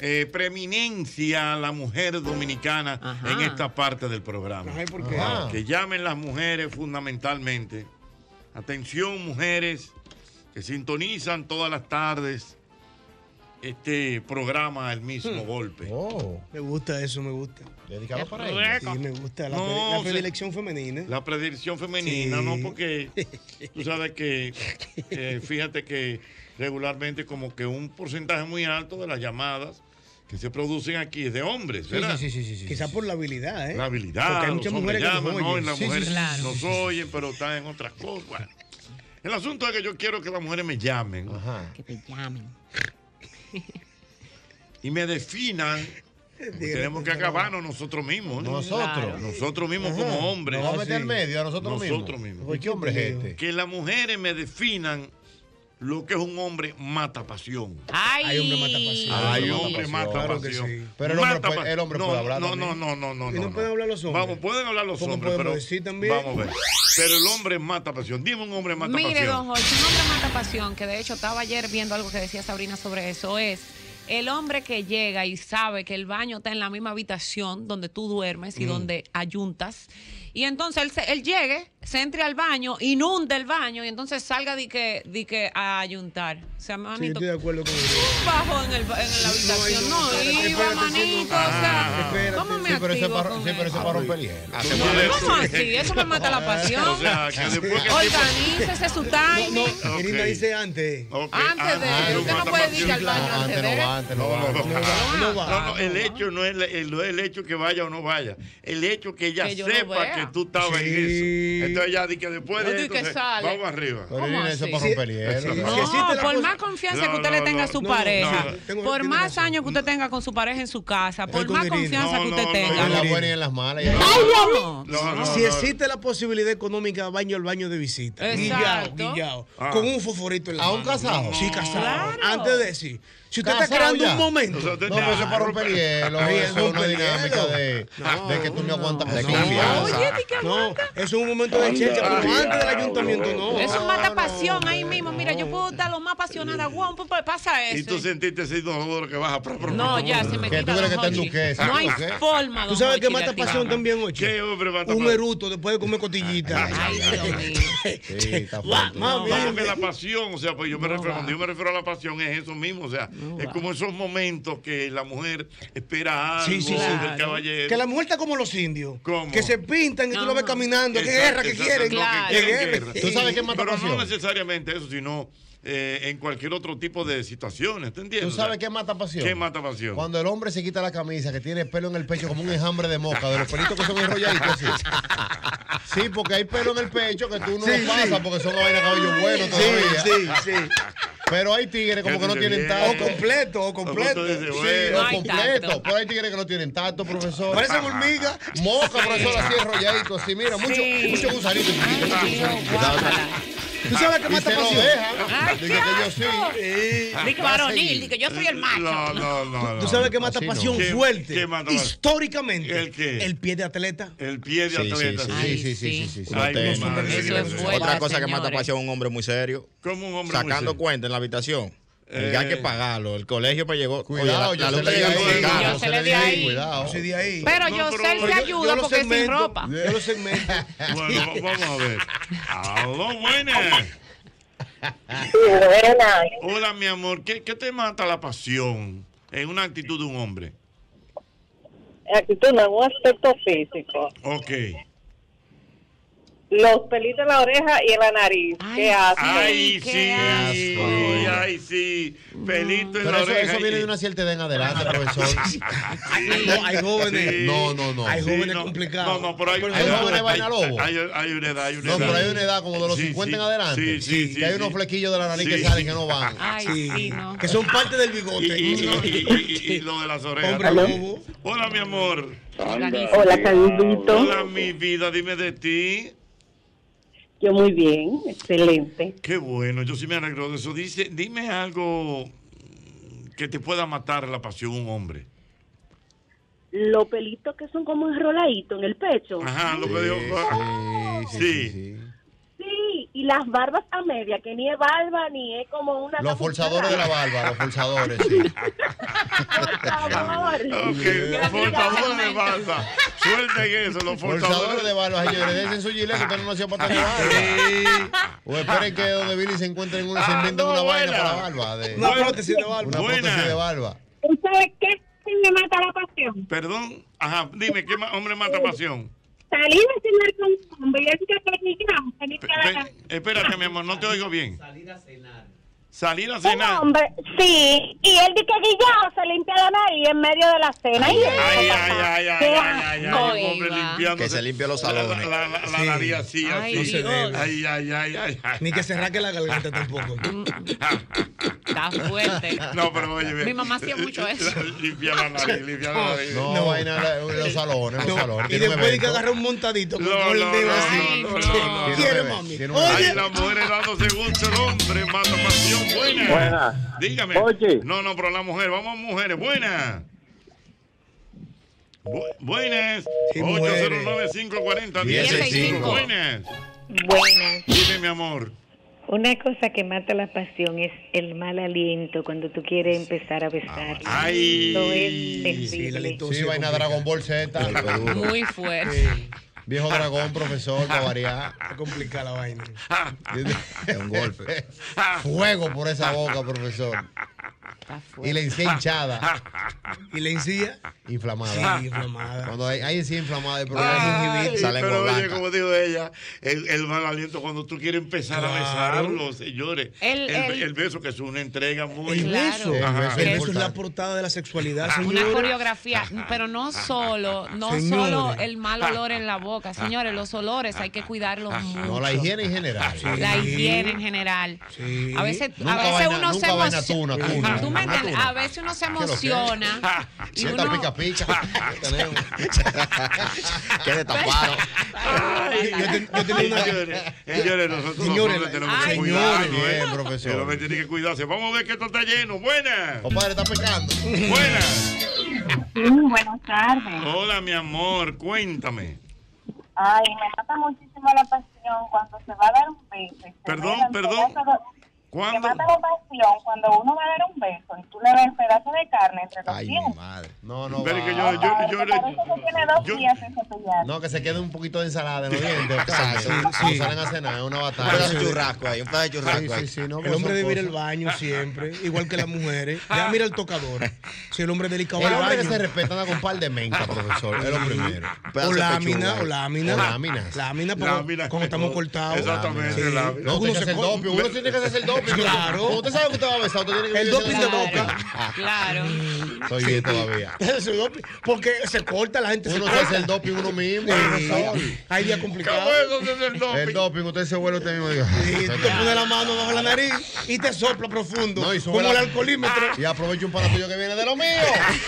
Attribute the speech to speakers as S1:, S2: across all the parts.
S1: preeminencia a la mujer dominicana en esta parte del programa.
S2: ¿Por qué?
S1: Que llamen las mujeres fundamentalmente. Atención, mujeres que sintonizan todas las tardes este programa El Mismo Golpe.
S2: Me gusta eso, me gusta.
S3: Dedicado para ella.
S2: Sí, me gusta la predilección femenina.
S1: La predilección femenina,
S2: Sí.
S1: no, porque tú sabes que, fíjate que regularmente como que un porcentaje muy alto de las llamadas que se producen aquí es de hombres, ¿verdad?
S2: Sí. Quizás por la habilidad, ¿eh?
S1: La habilidad,
S2: porque hay
S1: los
S2: muchas
S1: hombres
S2: mujeres que
S1: llaman,
S2: nos
S1: ¿no?
S2: oyen.
S1: Y las mujeres nos oyen, pero están en otras cosas. Bueno, el asunto es que yo quiero que las mujeres me llamen.
S4: Que te llamen.
S1: Y me definan. Tenemos que acabarnos nosotros mismos. ¿no? Nosotros mismos como hombres.
S3: Nos vamos a meter en medio a nosotros mismos. ¿Qué hombre es este?
S1: Que las mujeres me definan lo que es un hombre mata pasión.
S4: Hay
S2: hombre mata pasión.
S1: Hay hombre mata
S2: Claro que
S1: pasión.
S2: sí.
S3: Pero el hombre puede hablar.
S1: No.
S2: ¿Y no pueden hablar los hombres?
S1: Vamos, pueden hablar los
S2: ¿Cómo
S1: hombres,
S2: podemos
S1: pero
S2: decir también?
S1: vamos a ver. Pero el hombre mata pasión. Dime un hombre mata pasión.
S4: Mire, don Jorge, un hombre mata pasión, que de hecho estaba ayer viendo algo que decía Sabrina sobre eso, es el hombre que llega y sabe que el baño está en la misma habitación donde tú duermes y donde ayuntas. Y entonces él llegue, se entre al baño, inunde el baño y entonces salga de que a ayuntar. O sea, manito,
S2: Sí, estoy de acuerdo con eso.
S4: bajo en la habitación. No, iba, manito. O sea, ¿cómo me
S3: pero eso
S4: activo con
S3: pero eso
S4: eso?
S3: para romper hielo.
S4: ¿Cómo así? Eso me mata la pasión.
S1: O sea, que después que
S4: Organícese su timing.
S2: No, Irina dice antes.
S4: Antes de. Usted no puede ir al baño antes de.
S1: No, el hecho no es el hecho que vaya o no vaya. El hecho que ella
S4: Que yo lo
S1: sepa
S4: vea.
S1: que tú estabas en eso. Entonces ya di que después
S4: No
S1: de
S4: di
S1: esto
S4: que sale.
S1: vamos arriba.
S3: Pero Irina, eso para romper hielo.
S4: No, por más confianza que usted le tenga a su pareja, por
S2: tiene
S4: más
S2: razón.
S4: años que usted tenga con su pareja en su casa, por
S2: con
S4: más
S2: Irina.
S4: confianza que usted
S3: En
S4: tenga.
S3: las buenas y en las malas.
S2: Si existe la posibilidad económica, baño al baño de visita.
S4: Exacto.
S2: Guillao. Con un fosforito en la
S3: ¿A
S2: mano.
S3: un casado?
S2: Sí, casado.
S4: Claro.
S2: Antes de sí. Si usted está
S3: Casado
S2: creando
S3: ya.
S2: un momento.
S3: No, pero eso es para romper hielo.
S2: Ay,
S3: Eso es una
S2: romper
S3: dinámica
S2: hielo.
S3: de que tú me aguantas con
S4: Oye, ¿de qué
S2: No,
S4: aguanta?
S2: eso es un momento de checha, pero antes del ayuntamiento no.
S4: Eso mata pasión ahí mismo. Mira, yo puedo estar lo más apasionada. Guau, pasa
S1: Y tú
S4: eso.
S1: sentiste ese inodoro que baja.
S4: No, ya se me
S3: Que
S4: quita.
S3: tú crees que
S4: don
S3: está en
S4: Jorge.
S3: Duquesa.
S4: No hay
S3: ¿Qué?
S4: forma.
S2: ¿Tú
S4: don
S2: sabes
S4: Jorge,
S2: qué
S4: de
S2: mata
S4: activar.
S2: pasión también, Ocho?
S1: ¿Qué hombre mata
S2: Un
S1: pasión?
S2: eruto después de comer cotillita.
S4: Ay, Dios mío.
S3: Sí, está
S2: Guau,
S3: fuerte.
S2: mami,
S1: No, porque la pasión, o sea, pues yo me refiero, cuando yo me refiero a la pasión es eso mismo, o sea, es
S4: va.
S1: como esos momentos que la mujer espera algo
S2: Sí.
S1: del caballero.
S2: Que la mujer está como los indios.
S1: ¿Cómo?
S2: Que se pintan y tú lo ves caminando. ¿Qué
S1: Exacto,
S2: guerra que
S1: exacto,
S2: quieren?
S1: no,
S4: Claro.
S1: que quieren
S2: ¿Qué
S1: guerra.
S3: ¿Tú sabes qué mata
S1: Pero no
S3: pasión?
S1: necesariamente eso, sino en cualquier otro tipo de situaciones, ¿te entiendes?
S3: ¿Tú sabes qué mata pasión?
S1: ¿Qué mata pasión?
S3: Cuando el hombre se quita la camisa, que tiene pelo en el pecho como un enjambre de mosca, de los pelitos que son enrolladitos así. Sí, porque hay pelo en el pecho que tú no lo pasas porque son vainas de cabello bueno todavía.
S2: Sí.
S3: Pero hay tigres como
S1: ¿Qué
S3: que no
S1: tú
S3: tienen
S1: dices?
S3: tacto.
S2: O completo.
S1: dices,
S3: Sí,
S1: bueno.
S3: o
S4: No hay
S3: completo.
S4: tacto.
S3: Pero hay tigres que no tienen tacto, profesor.
S2: Parecen hormigas.
S3: Mosca, profesor, así enrolladito, así. Mira, mucho gusanito chiquito.
S4: Ay, Dios, guácala.
S2: ¿Tú sabes qué
S3: Y
S2: mata
S3: se lo
S2: pasión?
S3: dejan.
S4: Ay,
S3: Dije que yo sí.
S4: Di que varonil, di que yo soy el macho.
S1: No.
S2: ¿Tú sabes qué mata
S3: Así no.
S2: pasión
S1: ¿Qué-
S2: fuerte?
S1: qué mata pasión?
S2: Históricamente.
S1: ¿El qué?
S2: El pie de atleta.
S1: El pie de atleta.
S4: Ay,
S3: Sí.
S1: Ay,
S5: Usted-
S1: mi madre.
S4: Eso es fuerte,
S5: Otra cosa que mata
S4: señores.
S5: pasión a un hombre muy serio,
S1: Como un hombre muy
S5: sacando
S1: serio.
S5: cuenta en la habitación. El que hay que pagarlo. El colegio me llegó.
S3: Cuidado,
S5: oye, la
S3: yo
S5: luz
S3: se
S5: te
S3: le
S5: llega
S3: di
S5: por el
S3: ahí.
S5: carro.
S4: Yo se le di ahí.
S3: Cuidado.
S2: Yo soy de ahí.
S4: Pero
S1: No,
S4: yo
S1: pero-
S4: sé, él
S1: pero
S4: se
S1: yo-
S4: ayuda porque es sin ropa.
S2: Yo lo segmento.
S1: Bueno, vamos a ver. Aló, buenas. Hola, mi amor. ¿Qué te mata la pasión en una actitud de un hombre?
S6: Actitud, no, un aspecto físico.
S1: Ok.
S6: Los pelitos en la oreja y en la nariz. ¿Qué hace?
S1: Ay,
S4: qué
S1: sí.
S4: asco.
S1: Ay, sí. Pelito en
S3: Pero
S1: la oreja.
S3: eso viene de una cierta edad en adelante, profesor.
S2: No, hay jóvenes.
S1: Sí.
S3: No.
S2: Hay jóvenes
S1: no,
S2: complicados.
S1: No, pero hay una
S3: Hay
S1: edad.
S3: jóvenes vaina lobo.
S1: Hay una edad,
S3: No, pero hay una edad como de los 50 en adelante.
S1: Sí,
S3: que hay unos flequillos de la nariz que
S1: Sí.
S3: salen que no van.
S4: Ay, sí, no.
S2: Que son parte del bigote.
S1: Y lo de las orejas.
S2: Hombre lobo.
S1: Hola, mi amor.
S6: Hola, Carlito.
S1: Hola, mi vida. Dime de ti.
S6: Yo muy bien, excelente.
S1: Qué bueno, yo sí me alegro de eso. Dime algo que te pueda matar la pasión un hombre.
S6: Los pelitos que son como enroladitos en el pecho.
S1: Ajá, lo que digo.
S3: Sí.
S6: Sí, y las barbas a media, que ni es barba ni es como una...
S3: Los forzadores de la barba, los forzadores, sí.
S6: Por favor.
S1: Ok, forzadores de barba. Suelten eso, los
S3: Forzadores de barba, señores. Desen su gilet que usted no lo hacía para tener barba. O esperen que donde Billy se encuentre se inventen una vaina para la barba.
S2: Una prótesis de barba.
S3: Una prótesis de barba.
S6: ¿Sabes qué me mata la pasión?
S1: Perdón, ajá, dime, ¿qué hombre mata pasión?
S6: Salir a cenar con un hombre y él dice que ni gramos, que ni cada...
S1: Espérate, mi amor, no te oigo bien. Salir a
S6: Un
S1: cenar.
S6: hombre, sí, y él dice que guillado se limpia la nariz en medio de la cena.
S1: Ay, un hombre limpiando.
S5: Que se limpie los salones.
S1: La nariz así,
S4: Ay,
S1: así.
S4: Dios.
S1: Ay.
S2: Ni que se raque la garganta tampoco.
S4: Está fuerte.
S1: No, pero oye,
S4: Mi mamá hacía mucho eso.
S1: Limpia la nariz.
S3: No, vaina en los salones,
S2: Y
S3: Tiene un
S2: después de que
S3: evento.
S2: agarra un montadito con
S1: No,
S2: el
S1: no,
S2: dedo
S1: no,
S2: así.
S1: no,
S3: no.
S2: ¿Quiere, mami?
S3: Tiene un
S1: Ahí
S2: Oye,
S1: las mujeres dándose gusto, el hombre mata pasión. Buena.
S7: Buena.
S1: Dígame.
S7: Oye.
S1: No, pero la mujer, vamos a mujeres. Buenas. Buenas.
S2: Sí, mujeres.
S1: 809-540-1065. Buenas.
S8: Buenas.
S1: Dime, mi amor.
S8: Una cosa que mata la pasión es el mal aliento cuando tú quieres empezar a besar.
S1: Ay.
S8: Eso es
S2: sí, la
S8: terrible.
S2: litosis
S3: Sí, vaina Dragon Ball Z.
S4: Muy fuerte.
S3: Viejo dragón, profesor, para variar.
S2: Es complicada la vaina.
S3: Es un golpe. Fuego por esa boca, profesor.
S4: Está fuerte.
S3: Y la encía hinchada,
S2: ¿Y la encía?
S3: inflamada.
S2: Sí, inflamada.
S3: Cuando hay encía inflamada, el problema es
S1: Ay,
S3: gingivitis.
S5: Sale
S1: pero
S5: por
S1: oye,
S5: blanca.
S1: como dijo ella, el mal aliento cuando tú quieres empezar a besarlo, señores. El beso que es una entrega muy...
S2: El beso.
S1: Ajá.
S2: El beso es la portada de la sexualidad,
S4: Una
S2: señores.
S4: coreografía, pero no solo el mal olor en la boca, señores, los olores hay que cuidarlos mucho.
S3: No, la higiene en general.
S4: La higiene en general.
S2: Sí.
S4: A veces
S3: Nunca
S4: uno se
S3: vaina
S4: emociona.
S3: tuna.
S4: ¿Tú me entiendes? A veces uno se emociona y
S3: Sienta
S4: uno...
S3: pica pica. Tenemos.
S5: Quede tapado.
S2: Yo tenía una...
S1: Señores, nosotros
S2: Señores,
S1: los hombres tenemos que
S2: ay,
S1: cuidarnos,
S3: señores, bien,
S1: El
S3: profesor.
S1: hombre tiene que cuidarse. Vamos a ver que esto está lleno. Buenas.
S3: Compadre, está pecando.
S1: Buenas.
S6: Buenas tardes.
S1: Hola, mi amor. Cuéntame.
S6: Ay, me mata muchísimo la pasión cuando se va a dar un beso. y se
S1: Perdón,
S6: ve el
S1: perdón.
S6: pedazo de- Me
S1: ¿Cuándo?
S6: mata la pasión cuando uno va a dar un beso y tú le ves el pedazo de carne entre los
S5: Ay, mi
S6: dientes.
S5: madre.
S3: No,
S1: Pero que
S3: va.
S1: yo
S6: Parece que tiene 2
S1: yo-
S6: días sin cepillar.
S3: No, que se quede un poquito de ensalada en los dientes.
S5: Exacto.
S3: Sí. Salen a cenar, es una
S5: Un pedazo de
S3: batalla.
S5: churrasco ahí, un pedazo de churrasco ahí.
S3: Sí, no,
S2: El hombre debe ir al
S3: al
S2: baño siempre, igual que las mujeres. Ya mira el tocador. Si el hombre es delicado
S3: El
S2: al
S3: hombre que
S2: baño.
S3: se respeta anda con par de menta, profesor. Es lo primero.
S5: Un pedazo
S2: O
S5: de
S2: lámina,
S5: pechuga
S2: o
S5: ahí.
S2: lámina.
S3: O láminas.
S2: Lámina,
S1: Lámina.
S2: como estamos cortados.
S1: Exactamente,
S2: Sí.
S1: lámina.
S3: No,
S2: Uno
S3: tiene que
S2: se
S3: hacer
S2: co-
S3: doping. Uno tiene que hacer el doping.
S2: Claro.
S3: Como usted sabe que usted va a besar, usted tiene que
S2: El
S3: vivir
S2: doping
S3: haciendo
S2: de
S3: ese
S2: boca.
S4: Claro.
S3: Estoy bien todavía.
S2: Ese doping, porque se corta, la gente
S3: Uno
S2: se
S3: se hace
S2: corta.
S3: el doping uno mismo.
S2: Sí.
S3: profesor.
S2: Hay días
S1: ¿Qué
S2: complicados.
S1: bueno es el
S3: El
S1: doping?
S3: doping, usted se vuelve usted mismo. Digo,
S2: Y tú te pones la mano bajo la nariz y te sopla profundo.
S3: No, y sube
S2: como
S3: la-
S2: el alcoholímetro.
S3: Y aprovecho un pana tuyo que viene de lo mío.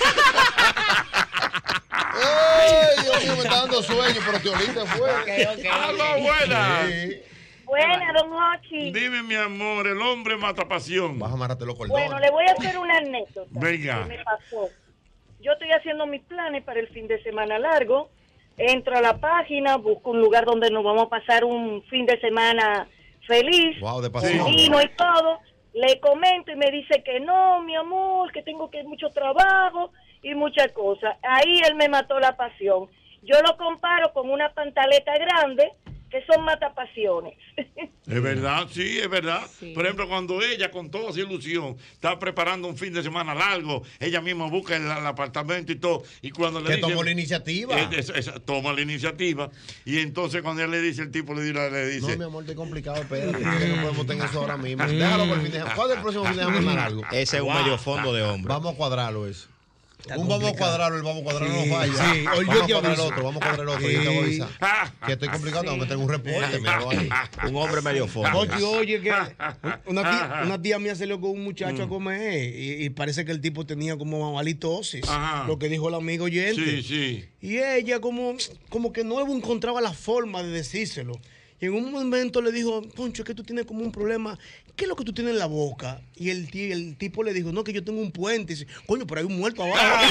S3: ¡Ay, Dios mío, me está dando sueño, pero te oliste fue.
S1: ¡Aló, buenas!
S3: Sí.
S6: Buena, don Ochi.
S1: Dime, mi amor, el hombre mata pasión.
S3: Vas a amarrarte los cordones.
S6: Bueno, le voy a hacer una anécdota.
S1: Venga.
S6: Que me pasó. Yo estoy haciendo mis planes para el fin de semana largo. Entro a la página, busco un lugar donde nos vamos a pasar un fin de semana feliz.
S3: Wow, de pasión.
S6: Vino y todo. Le comento y me dice que no, mi amor, que tengo que mucho trabajo y muchas cosas. Ahí él me mató la pasión. Yo lo comparo con una pantaleta grande que son matapasiones.
S1: Es verdad, sí, es verdad.
S4: Sí.
S1: Por ejemplo, cuando ella, con toda esa ilusión, está preparando un fin de semana largo, ella misma busca el apartamento y todo, y cuando le
S3: Que
S1: dice...
S3: tomó la iniciativa.
S1: Toma la iniciativa, y entonces cuando ella le dice, el tipo le dice...
S3: No, mi amor, estoy complicado, espérate. que no podemos tener eso ahora mismo. Déjalo por el fin de semana. ¿Cuándo es el próximo fin de semana algo?
S5: Ese es un medio fondo de hombre.
S3: Vamos a cuadrarlo eso.
S2: Está
S3: Vamos a
S2: complicado.
S3: cuadrarlo, el vamos a cuadrarlo
S2: Sí,
S3: no falla.
S2: sí. Hoy
S3: Vamos
S2: yo
S3: a
S2: te
S3: cuadrar el
S2: aviso.
S3: otro, vamos a cuadrar el otro. Yo te voy a avisar. Que estoy complicado, tengo que tener un reporte. Míralo ahí.
S5: Un hombre medio fondo.
S2: Oye, que una tía mía salió con un muchacho a comer y parece que el tipo tenía como halitosis,
S1: Ajá.
S2: lo que dijo el amigo oyente.
S1: Sí, sí.
S2: Y ella como que no encontraba la forma de decírselo. Y en un momento le dijo, Poncho, es que tú tienes como un problema. ¿Qué es lo que tú tienes en la boca? Y el tipo le dijo, no, que yo tengo un puente. Y dice, coño, pero hay un muerto abajo.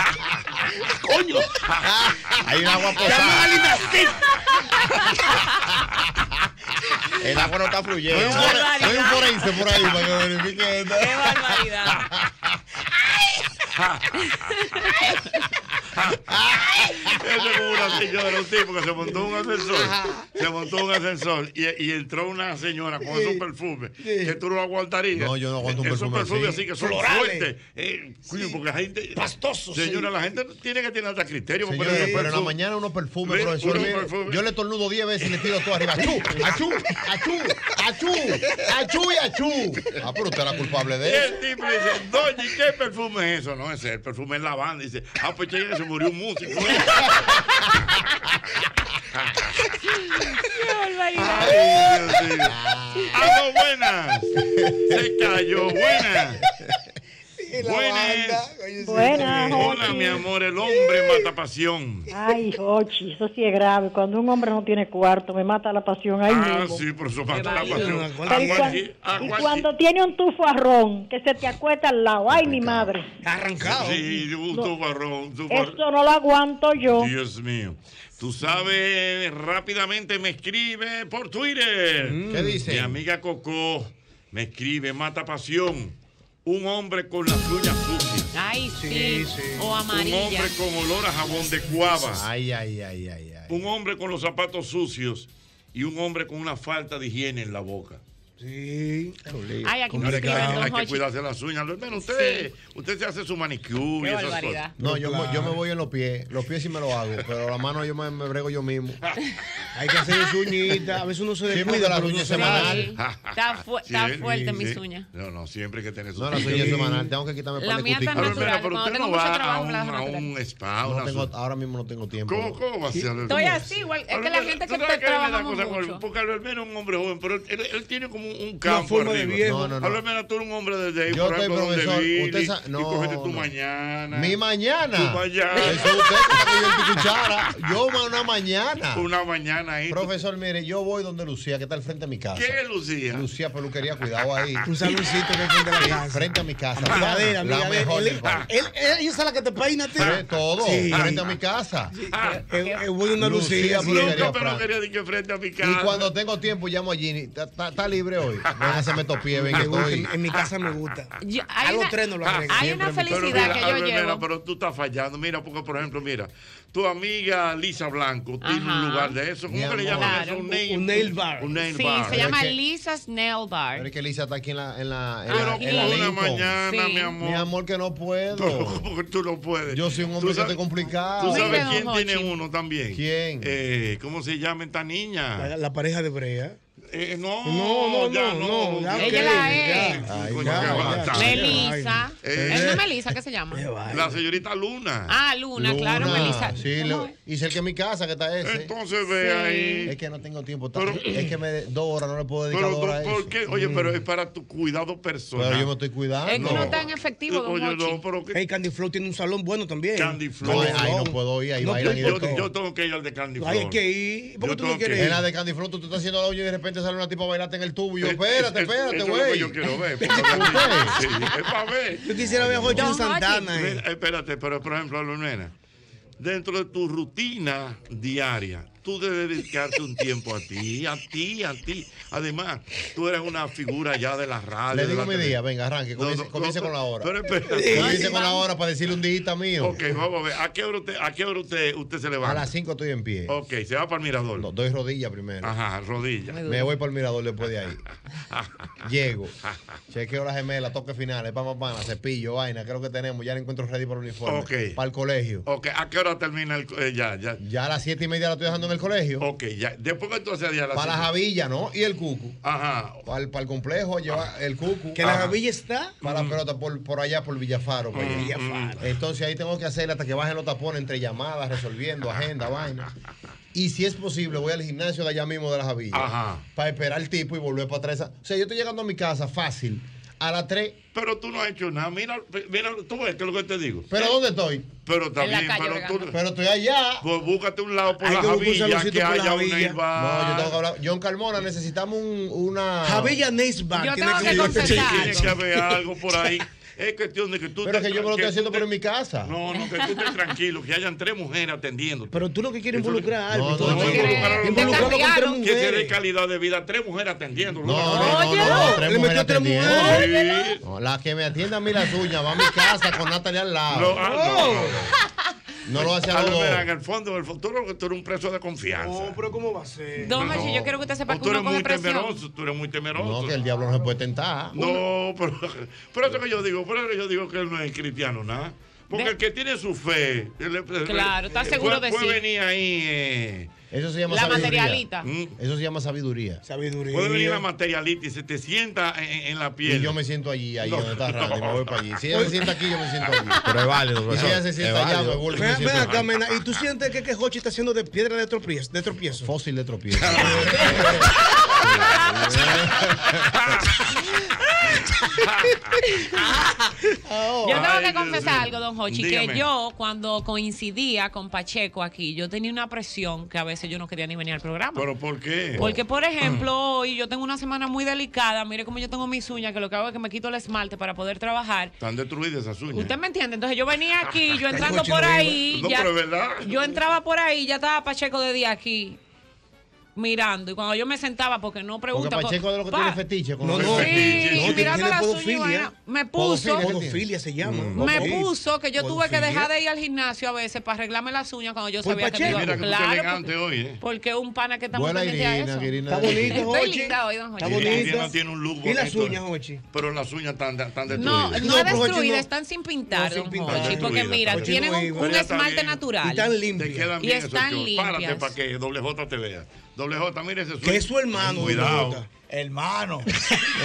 S2: Coño.
S5: Hay un agua
S2: Llama a
S5: posada.
S2: Linda Steve.
S5: El agua no está fluyendo.
S3: No hay un forense por ahí para que verifique esto.
S4: ¡Qué barbaridad!
S1: Eso es como una señora, un tipo que se montó un ascensor. Se montó un ascensor y entró una señora con esos perfumes que tú no aguantarías.
S3: No, yo no aguanto un perfume
S1: Esos perfumes
S3: así.
S1: así que son fuertes. Coño, porque la gente.
S2: Pastoso.
S1: Señora, la gente tiene que tener hasta criterio. para
S3: Señores,
S1: poner
S3: pero en la
S1: perfume.
S3: mañana unos perfumes,
S1: Ve,
S3: profesor.
S1: unos
S3: mire,
S1: perfumes.
S3: yo le tornudo 10 veces y le tiro todo arriba. ¡Achú! ¡Achú! ¡Achú! ¡Achú! ¡Achú y achú! Ah, pero usted es la culpable
S1: Y
S3: de eso.
S1: el tipo le dice, doña, ¿y qué perfume es eso? No, ese es el perfume en la banda. Dice, pues che, se murió un músico.
S4: ¡Qué barbaridad!
S1: Ay, Dios mío. ¡Aló, buenas! Se cayó, buenas. Buenas.
S7: Buenas,
S1: Hola,
S7: Jochi.
S1: mi amor, el hombre mata pasión.
S7: Ay, Jochi, eso sí es grave. Cuando un hombre no tiene cuarto, me mata la pasión ahí mismo.
S1: Sí, por eso mata la
S4: válido.
S1: pasión.
S7: Pero y cuando tiene un tufo a ron que se te acuesta al lado, ay, mi madre,
S2: Arrancado.
S1: Sí, un tubarrón,
S7: eso no lo aguanto yo.
S1: Dios mío. Tú sabes, rápidamente me escribe por Twitter.
S3: ¿Qué dice?
S1: Mi amiga Coco me escribe, mata pasión. Un hombre con las uñas sucias.
S4: Ay, sí.
S2: Sí, sí.
S4: O
S1: Un
S4: amarilla.
S1: hombre con olor a jabón de cuava.
S3: Ay, ay, ay, ay, ay.
S1: Un hombre con los zapatos sucios. Y un hombre con una falta de higiene en la boca.
S2: Sí.
S4: Ay, aquí me
S1: Hay
S4: escriben, don
S1: que
S4: Jochi.
S1: cuidarse las uñas. Bueno, usted se hace su manicure
S4: Qué
S1: y esas
S4: barbaridad.
S1: cosas.
S3: No, yo me voy en los pies. Los pies sí me los hago, pero la mano yo me brego yo mismo.
S2: Hay que hacer su uñita. A veces uno se
S3: Sí, porque
S2: descuida,
S3: las
S2: pero uno
S3: uñas
S2: se
S3: semanal.
S2: va.
S4: Sí. Está
S1: Sí,
S4: fuerte
S1: sí,
S4: mis
S1: sí.
S4: uñas.
S1: No, siempre hay que tener sus
S3: No, las uñas semanal. Tengo que quitarme
S4: La
S3: para el
S4: mía está
S3: cutícula.
S4: natural.
S1: Pero
S4: Cuando
S1: usted
S4: tengo
S1: no
S4: mucho
S1: va
S4: trabajo, me la
S1: a
S4: dejo
S1: un
S4: natural.
S1: spa.
S3: No
S1: una
S3: tengo,
S1: su-
S3: ahora mismo no tengo tiempo.
S1: ¿Cómo va a ser?
S4: Estoy así, igual. Es que la gente que te trabajamos mucho.
S1: Porque Albermena es un hombre joven, pero él tiene como un
S2: Una
S1: campo
S2: forma de
S1: arriba.
S2: viejo.
S3: No, no.
S1: Albermena, tú eres un hombre desde ahí,
S3: Yo
S1: por
S3: estoy,
S1: ejemplo, donde
S3: profesor,
S1: Billy,
S3: usted sabe-
S1: y
S3: no,
S1: cógete tu
S3: no.
S1: mañana.
S3: Mi mañana.
S1: Tu mañana.
S3: Eso es usted que está cogiendo tu cuchara. Yo una mañana.
S1: Una mañana ahí.
S3: Profesor, mire, yo voy donde Lucía, que está al frente de mi casa.
S1: ¿Qué, Lucía?
S3: Lucía Peluquería, cuidado ahí.
S2: Un saloncito que hay frente a la casa.
S3: Frente a mi casa.
S2: Amigadera,
S3: La mejor del
S2: Él,
S3: país.
S2: ella es la que te peina, tío.
S3: Sí, todo.
S2: Sí.
S3: Frente a mi casa.
S2: Voy a una
S3: Lucía,
S2: Lucía.
S3: Peluquería.
S1: Nunca peluquería de que frente a mi casa.
S3: Y cuando tengo tiempo llamo a Ginny. ¿Está libre hoy? Ven, se me topie, ven que
S2: Me gusta,
S3: estoy.
S2: en mi casa me gusta.
S4: Hay
S2: A los
S4: una-
S2: tres no lo arreglo.
S4: Hay una
S2: Siempre me-
S1: Pero
S4: felicidad
S1: mira,
S4: que yo
S1: Albermena,
S4: llevo.
S1: pero tú estás fallando. Mira, porque por ejemplo, mira, tu amiga Lisa Blanco tiene
S4: Ajá.
S1: un lugar de eso.
S3: Mi
S1: ¿Cómo que le
S3: amor.
S1: llaman
S4: Claro.
S1: eso?
S2: Un nail bar.
S1: Un nail
S4: Sí,
S1: bar.
S4: se
S3: Pero
S4: llama
S3: es que-
S4: Lisa's Nail
S3: Pero
S4: Bar.
S3: es que Lisa está aquí en la
S1: Pero
S4: Aquí.
S3: en la
S1: con una
S3: Lincoln.
S1: mañana,
S4: Sí.
S1: mi amor.
S3: Mi amor, que no puedo.
S1: Porque tú no puedes.
S3: Yo soy un hombre
S1: Tú
S3: que
S1: sabes-
S3: estoy complicado.
S1: ¿Tú sabes
S4: Mire, don
S1: quién tiene
S4: Jochi.
S1: uno también?
S3: ¿Quién?
S1: ¿Cómo se llama esta niña?
S2: La pareja de Brea.
S1: No, ya no.
S2: ya,
S4: Ella
S2: ok,
S4: la
S2: ya.
S4: es.
S3: Ay,
S1: Coño,
S3: ya,
S1: qué
S3: ya.
S1: bastante.
S4: Melissa. ¿Es no Melissa que se llama?
S2: Qué vaina.
S1: La señorita Luna.
S4: Ah, Luna, claro,
S3: Luna.
S4: Melissa.
S3: Sí,
S4: ¿Cómo es?
S3: y cerca de mi casa que está ese.
S1: Entonces ve ahí.
S3: Es que no tengo tiempo.
S1: Pero-
S3: Es que 2 horas no le puedo dedicar
S1: Pero
S3: 2 horas a eso.
S1: ¿por qué? Oye, pero es para tu cuidado personal.
S3: Pero yo me estoy cuidando.
S4: Es que no es tan efectivo, don
S1: Oye,
S4: Jochi.
S1: no, pero que
S2: Hey, Candy Flow tiene un salón bueno también.
S1: Candy
S3: No,
S1: Flow.
S3: ahí no puedo ir, ahí
S2: No,
S3: bailan y de
S1: Yo
S3: todo.
S1: tengo que ir al de Candy Flow.
S2: Ay, hay que ir. ¿Por
S1: Yo
S2: qué tú no
S1: tengo
S2: quieres
S1: que-
S3: En
S2: ir?
S3: la de Candy Flow tú te estás haciendo la uña y de repente sale una tipa bailando en el tubo y yo, espérate,
S1: Eso
S3: espérate,
S1: es lo que
S3: güey.
S1: yo quiero ver. porque- Sí, es para ver.
S2: Yo quisiera ver a Jochi
S4: Don
S2: Santana.
S1: Mira, espérate, pero por ejemplo, Albermena, dentro de tu rutina diaria, tú debes dedicarte un tiempo a ti. Además, tú eres una figura ya de la radio.
S3: Le
S1: de
S3: digo
S1: la
S3: mi
S1: tele.
S3: día, venga, arranque,
S1: No,
S3: comience con la hora.
S1: Pero espérate.
S3: Comience con la hora para decirle un día mío.
S1: Ok, vamos a ver. ¿A qué hora usted se
S3: A
S1: levanta?
S3: las 5 estoy en pie.
S1: Ok, se va para el mirador.
S3: No, doy rodilla primero.
S1: Ajá, rodilla.
S3: Me voy para el mirador después de ahí. Llego. Chequeo la gemela, toque final, pana, cepillo, vaina, creo que tenemos. Ya le encuentro ready para el uniforme.
S1: Ok.
S3: Para el colegio.
S1: Ok, ¿a qué hora termina el ya?
S3: Ya a las 7:30 la estoy dejando en el colegio.
S1: Ok, ya. Después que tú haces día a las
S3: Para la
S1: cinco.
S3: Javilla, ¿no? Y el cucu.
S1: Ajá.
S3: Para el complejo, llevar el cucu.
S2: Que la gavilla está.
S3: Para la pelota por allá, por Villafaro. por allá.
S2: Villafaro.
S3: Entonces ahí tengo que hacer hasta que bajen los tapones entre llamadas, resolviendo, agenda, vaina. Y si es posible, voy al gimnasio de allá mismo de la Javilla.
S1: Ajá.
S3: Para esperar al tipo y volver para atrás. O sea, yo estoy llegando a mi casa fácil a las 3.
S1: Pero tú no has hecho nada. Mira, tú ves que es lo que te digo.
S3: ¿Pero dónde estoy?
S1: Pero
S4: En la
S1: también,
S4: calle
S1: pero tú.
S4: bregando.
S3: Pero estoy allá.
S1: Pues búscate un lado por
S2: Hay
S1: la
S2: que buscar un
S1: Javilla
S2: saloncito
S1: que
S2: por la
S1: haya un
S2: Javilla.
S1: nail bar.
S3: No, yo tengo que hablar. John Carmona, necesitamos una.
S2: Javilla Nails Bar.
S4: Yo
S2: tiene
S4: tengo que
S2: ir.
S4: contestar.
S1: Tiene que haber algo por ahí. Es cuestión de que tú...
S3: Pero es que yo me lo estoy haciendo pero en mi casa.
S1: No, que tú estés tranquilo, que hayan 3 mujeres atendiendo.
S2: Pero tú lo que quieres involucrar a Alvin.
S3: No,
S2: involucrarlo con 3 mujeres.
S1: Que se dé calidad de vida a 3 mujeres atendiendo.
S3: No, 3 mujeres atendiendo.
S1: Sí.
S3: No, la que me atienda a mí las uñas va a mi casa con Natalia al lado. No lo hace a los dos.
S1: En el fondo, tú eres un preso de confianza.
S2: No, pero ¿cómo va a ser?
S4: Don Hachi, yo quiero que usted sepa que
S1: tú
S4: uno
S1: eres
S4: coge
S1: muy
S4: presión.
S1: temeroso, tú eres muy temeroso.
S3: No, que el diablo no se puede tentar.
S1: No, pero eso que yo digo, que él no es cristiano, nada. Porque el que tiene su fe,
S4: claro, está seguro de sí.
S1: Puede venir ahí.
S3: Eso se llama
S4: la
S3: sabiduría.
S4: materialita.
S3: Eso se llama sabiduría.
S1: Puede venir la materialita y se te sienta en la piel.
S3: Y yo me siento allí donde está Randy, me voy para allí. Si ella se sienta aquí, yo me siento allí.
S5: Pero es válido.
S3: Y si ella se sienta allá, me vuelvo a
S2: Ven acá, Mena, ¿y tú sientes que Jochi está haciendo de piedra de tropiezo?
S3: Fósil de tropiezo.
S4: Yo tengo que confesar algo, don Jochi, que yo cuando coincidía con Pacheco aquí, yo tenía una presión que a veces yo no quería ni venir al programa.
S1: ¿Pero por qué?
S4: Porque, por ejemplo, hoy yo tengo una semana muy delicada, mire cómo yo tengo mis uñas, que lo que hago es que me quito el esmalte para poder trabajar.
S1: Están destruidas esas uñas.
S4: ¿Usted me entiende? Entonces yo venía aquí, yo entrando por ahí,
S1: no, pero es verdad.
S4: Yo entraba por ahí, ya estaba Pacheco de día aquí. Mirando, y cuando yo me sentaba, porque no pregunta.
S3: Porque Pacheco de lo que tiene fetiche con
S2: no,
S4: sí, mirando la uña, me puso.
S2: Podofilia se llama.
S4: Me puso que yo tuve que dejar de ir al gimnasio a veces para arreglarme las uñas cuando yo sabía que iba.
S1: Mira que tú estás elegante hoy,
S4: porque un pana que está muy
S3: buena
S4: pendiente a eso.
S2: Está bonita, Jochi.
S4: Estoy linda hoy, don Jochi.
S2: Está bonita.
S1: Irina tiene un look bonito.
S2: ¿Y las uñas, Jochi?
S1: Pero las uñas están destruidas.
S4: No es destruidas, están sin pintar, don Jochi. Porque mira, tienen un esmalte natural.
S2: Y están limpias.
S4: Y están limpias.
S1: Párate para que Doble J te vea. Doble J, mire ese sueño.
S2: Que es su hermano.
S1: Cuidado.
S9: Hermano.
S1: Mire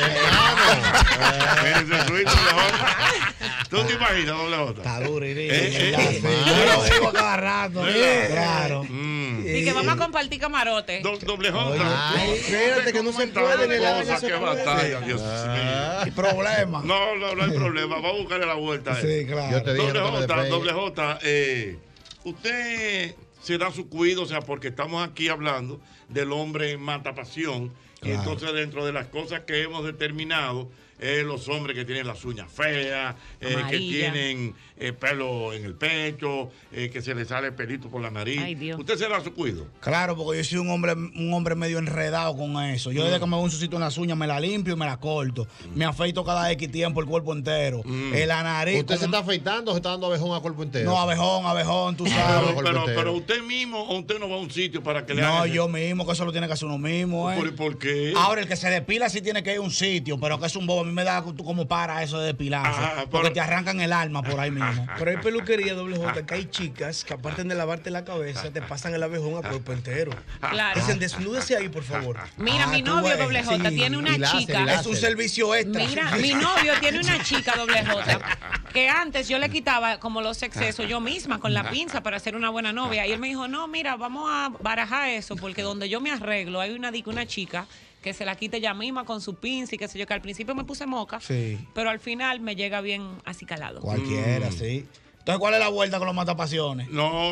S1: ese sueño, Doble J. ¿Tú te imaginas, Doble J?
S2: Está duro,
S9: Yo lo digo cada rato. Claro.
S4: Y que vamos a compartir camarote.
S1: Doble J.
S2: Espérate que no se puede en el
S1: cosa, qué batalla, Dios mío.
S9: Problema.
S1: No hay problema. Vamos a buscarle la vuelta.
S9: Sí, claro.
S3: Yo te dije,
S1: Doble J, usted se da su cuido, o sea, porque estamos aquí hablando del hombre matapasión. Claro. Y entonces dentro de las cosas que hemos determinado, los hombres que tienen las uñas feas, que tienen pelo en el pecho, que se les sale pelito por la nariz.
S4: Ay, Dios.
S1: ¿Usted se da su cuido?
S9: Claro, porque yo soy un hombre medio enredado con eso. Yo desde que me veo un sucito en las uñas, me la limpio y me la corto. Me afeito cada X tiempo el cuerpo entero. La nariz.
S3: ¿Usted se está afeitando o se está dando abejón a cuerpo entero?
S9: No, abejón, tú sabes.
S1: Pero usted mismo o usted no va a un sitio para que le hagan.
S9: No, yo mismo, que eso lo tiene que hacer uno mismo.
S1: ¿Por qué?
S9: Ahora, el que se depila sí tiene que ir a un sitio, pero que es un bobo. A mí me da como para eso de depilarse. Porque te arrancan el alma por ahí mismo.
S2: Pero hay peluquería, Doble J, que hay chicas que aparte de lavarte la cabeza, te pasan el abejón a cuerpo entero.
S4: Claro.
S2: Dicen, desnúdese ahí, por favor.
S4: Mira, mi novio, Doble J, tiene una chica.
S9: Es un servicio extra.
S4: Mira, mi novio tiene una chica, Doble J, que antes yo le quitaba como los excesos yo misma con la pinza para ser una buena novia. Y él me dijo, no, mira, vamos a barajar eso, porque donde yo me arreglo hay una chica que se la quite ella misma con su pinza y qué sé yo, que al principio me puse moca, pero al final me llega bien acicalado.
S9: Cualquiera, sí. Entonces, ¿cuál es la vuelta con los matapasiones?
S1: No,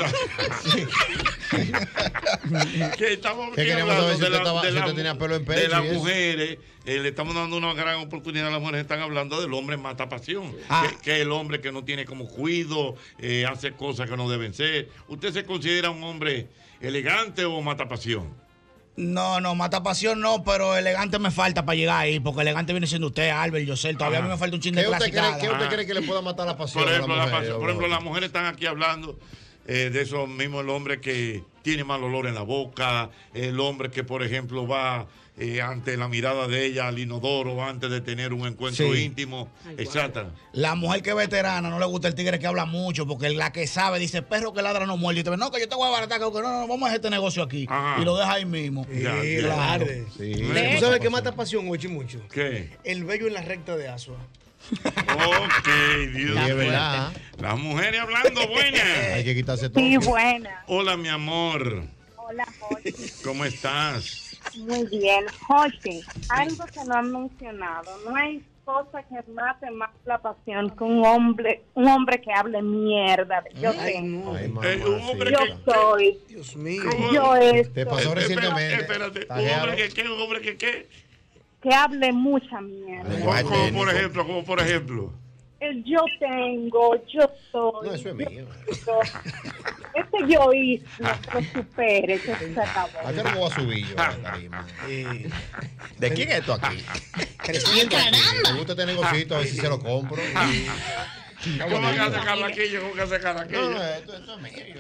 S1: que estamos
S3: hablando de
S1: las mujeres. Le estamos dando una gran oportunidad a las mujeres. Están hablando del hombre matapasión, que es el hombre que no tiene como cuido, hace cosas que no deben ser. ¿Usted se considera un hombre elegante o matapasión?
S9: No, matapasión no, pero elegante me falta para llegar ahí, porque elegante viene siendo usted, Albert, Yosel. Todavía a mí me falta un chin de clasicada.
S3: ¿Qué usted cree que le pueda matar la pasión?
S1: Por ejemplo, las mujeres están aquí hablando de eso mismo, el hombre que tiene mal olor en la boca, el hombre que, por ejemplo, va ante la mirada de ella al inodoro antes de tener un encuentro íntimo, etcétera.
S9: La mujer que es veterana no le gusta el tigre que habla mucho, porque la que sabe dice, perro que ladra no muerde. Y te ve, no, que yo te voy a abaratar, que no, vamos a hacer este negocio aquí. Y lo deja ahí mismo.
S2: Claro. ¿Tú sabes qué mata pasión, Ochi, mucho?
S1: ¿Qué?
S2: El vello en la recta de Asua.
S1: Ok, Dios mío.
S3: Verdad.
S1: Las mujeres hablando buenas.
S3: Hay que quitarse todo.
S7: Sí, buena.
S1: Hola, mi amor.
S7: Hola, Jochi.
S1: ¿Cómo estás?
S7: Muy bien. Jochi, algo que no han mencionado. No hay cosa que mate más la pasión que un hombre que hable mierda. Yo tengo.
S1: Un hombre
S7: yo soy.
S2: Dios mío.
S7: Yo estoy.
S3: Te pasó recientemente.
S1: Espérate. ¿Un hombre que qué?
S7: Que hable mucha mierda.
S1: Como por ejemplo.
S7: el yo tengo, yo soy.
S3: No, eso es mío.
S7: Ese yoísmo que lo supere, que se acabó.
S3: ¿A qué no me voy a subir yo a la tarima?
S5: ¿De quién es esto aquí?
S3: 300. Me gusta este negocito, a ver si se lo compro.
S1: ¿Cómo que hace Carraquillo? ¿Cómo que hace Carraquillo?
S3: No, esto es mío.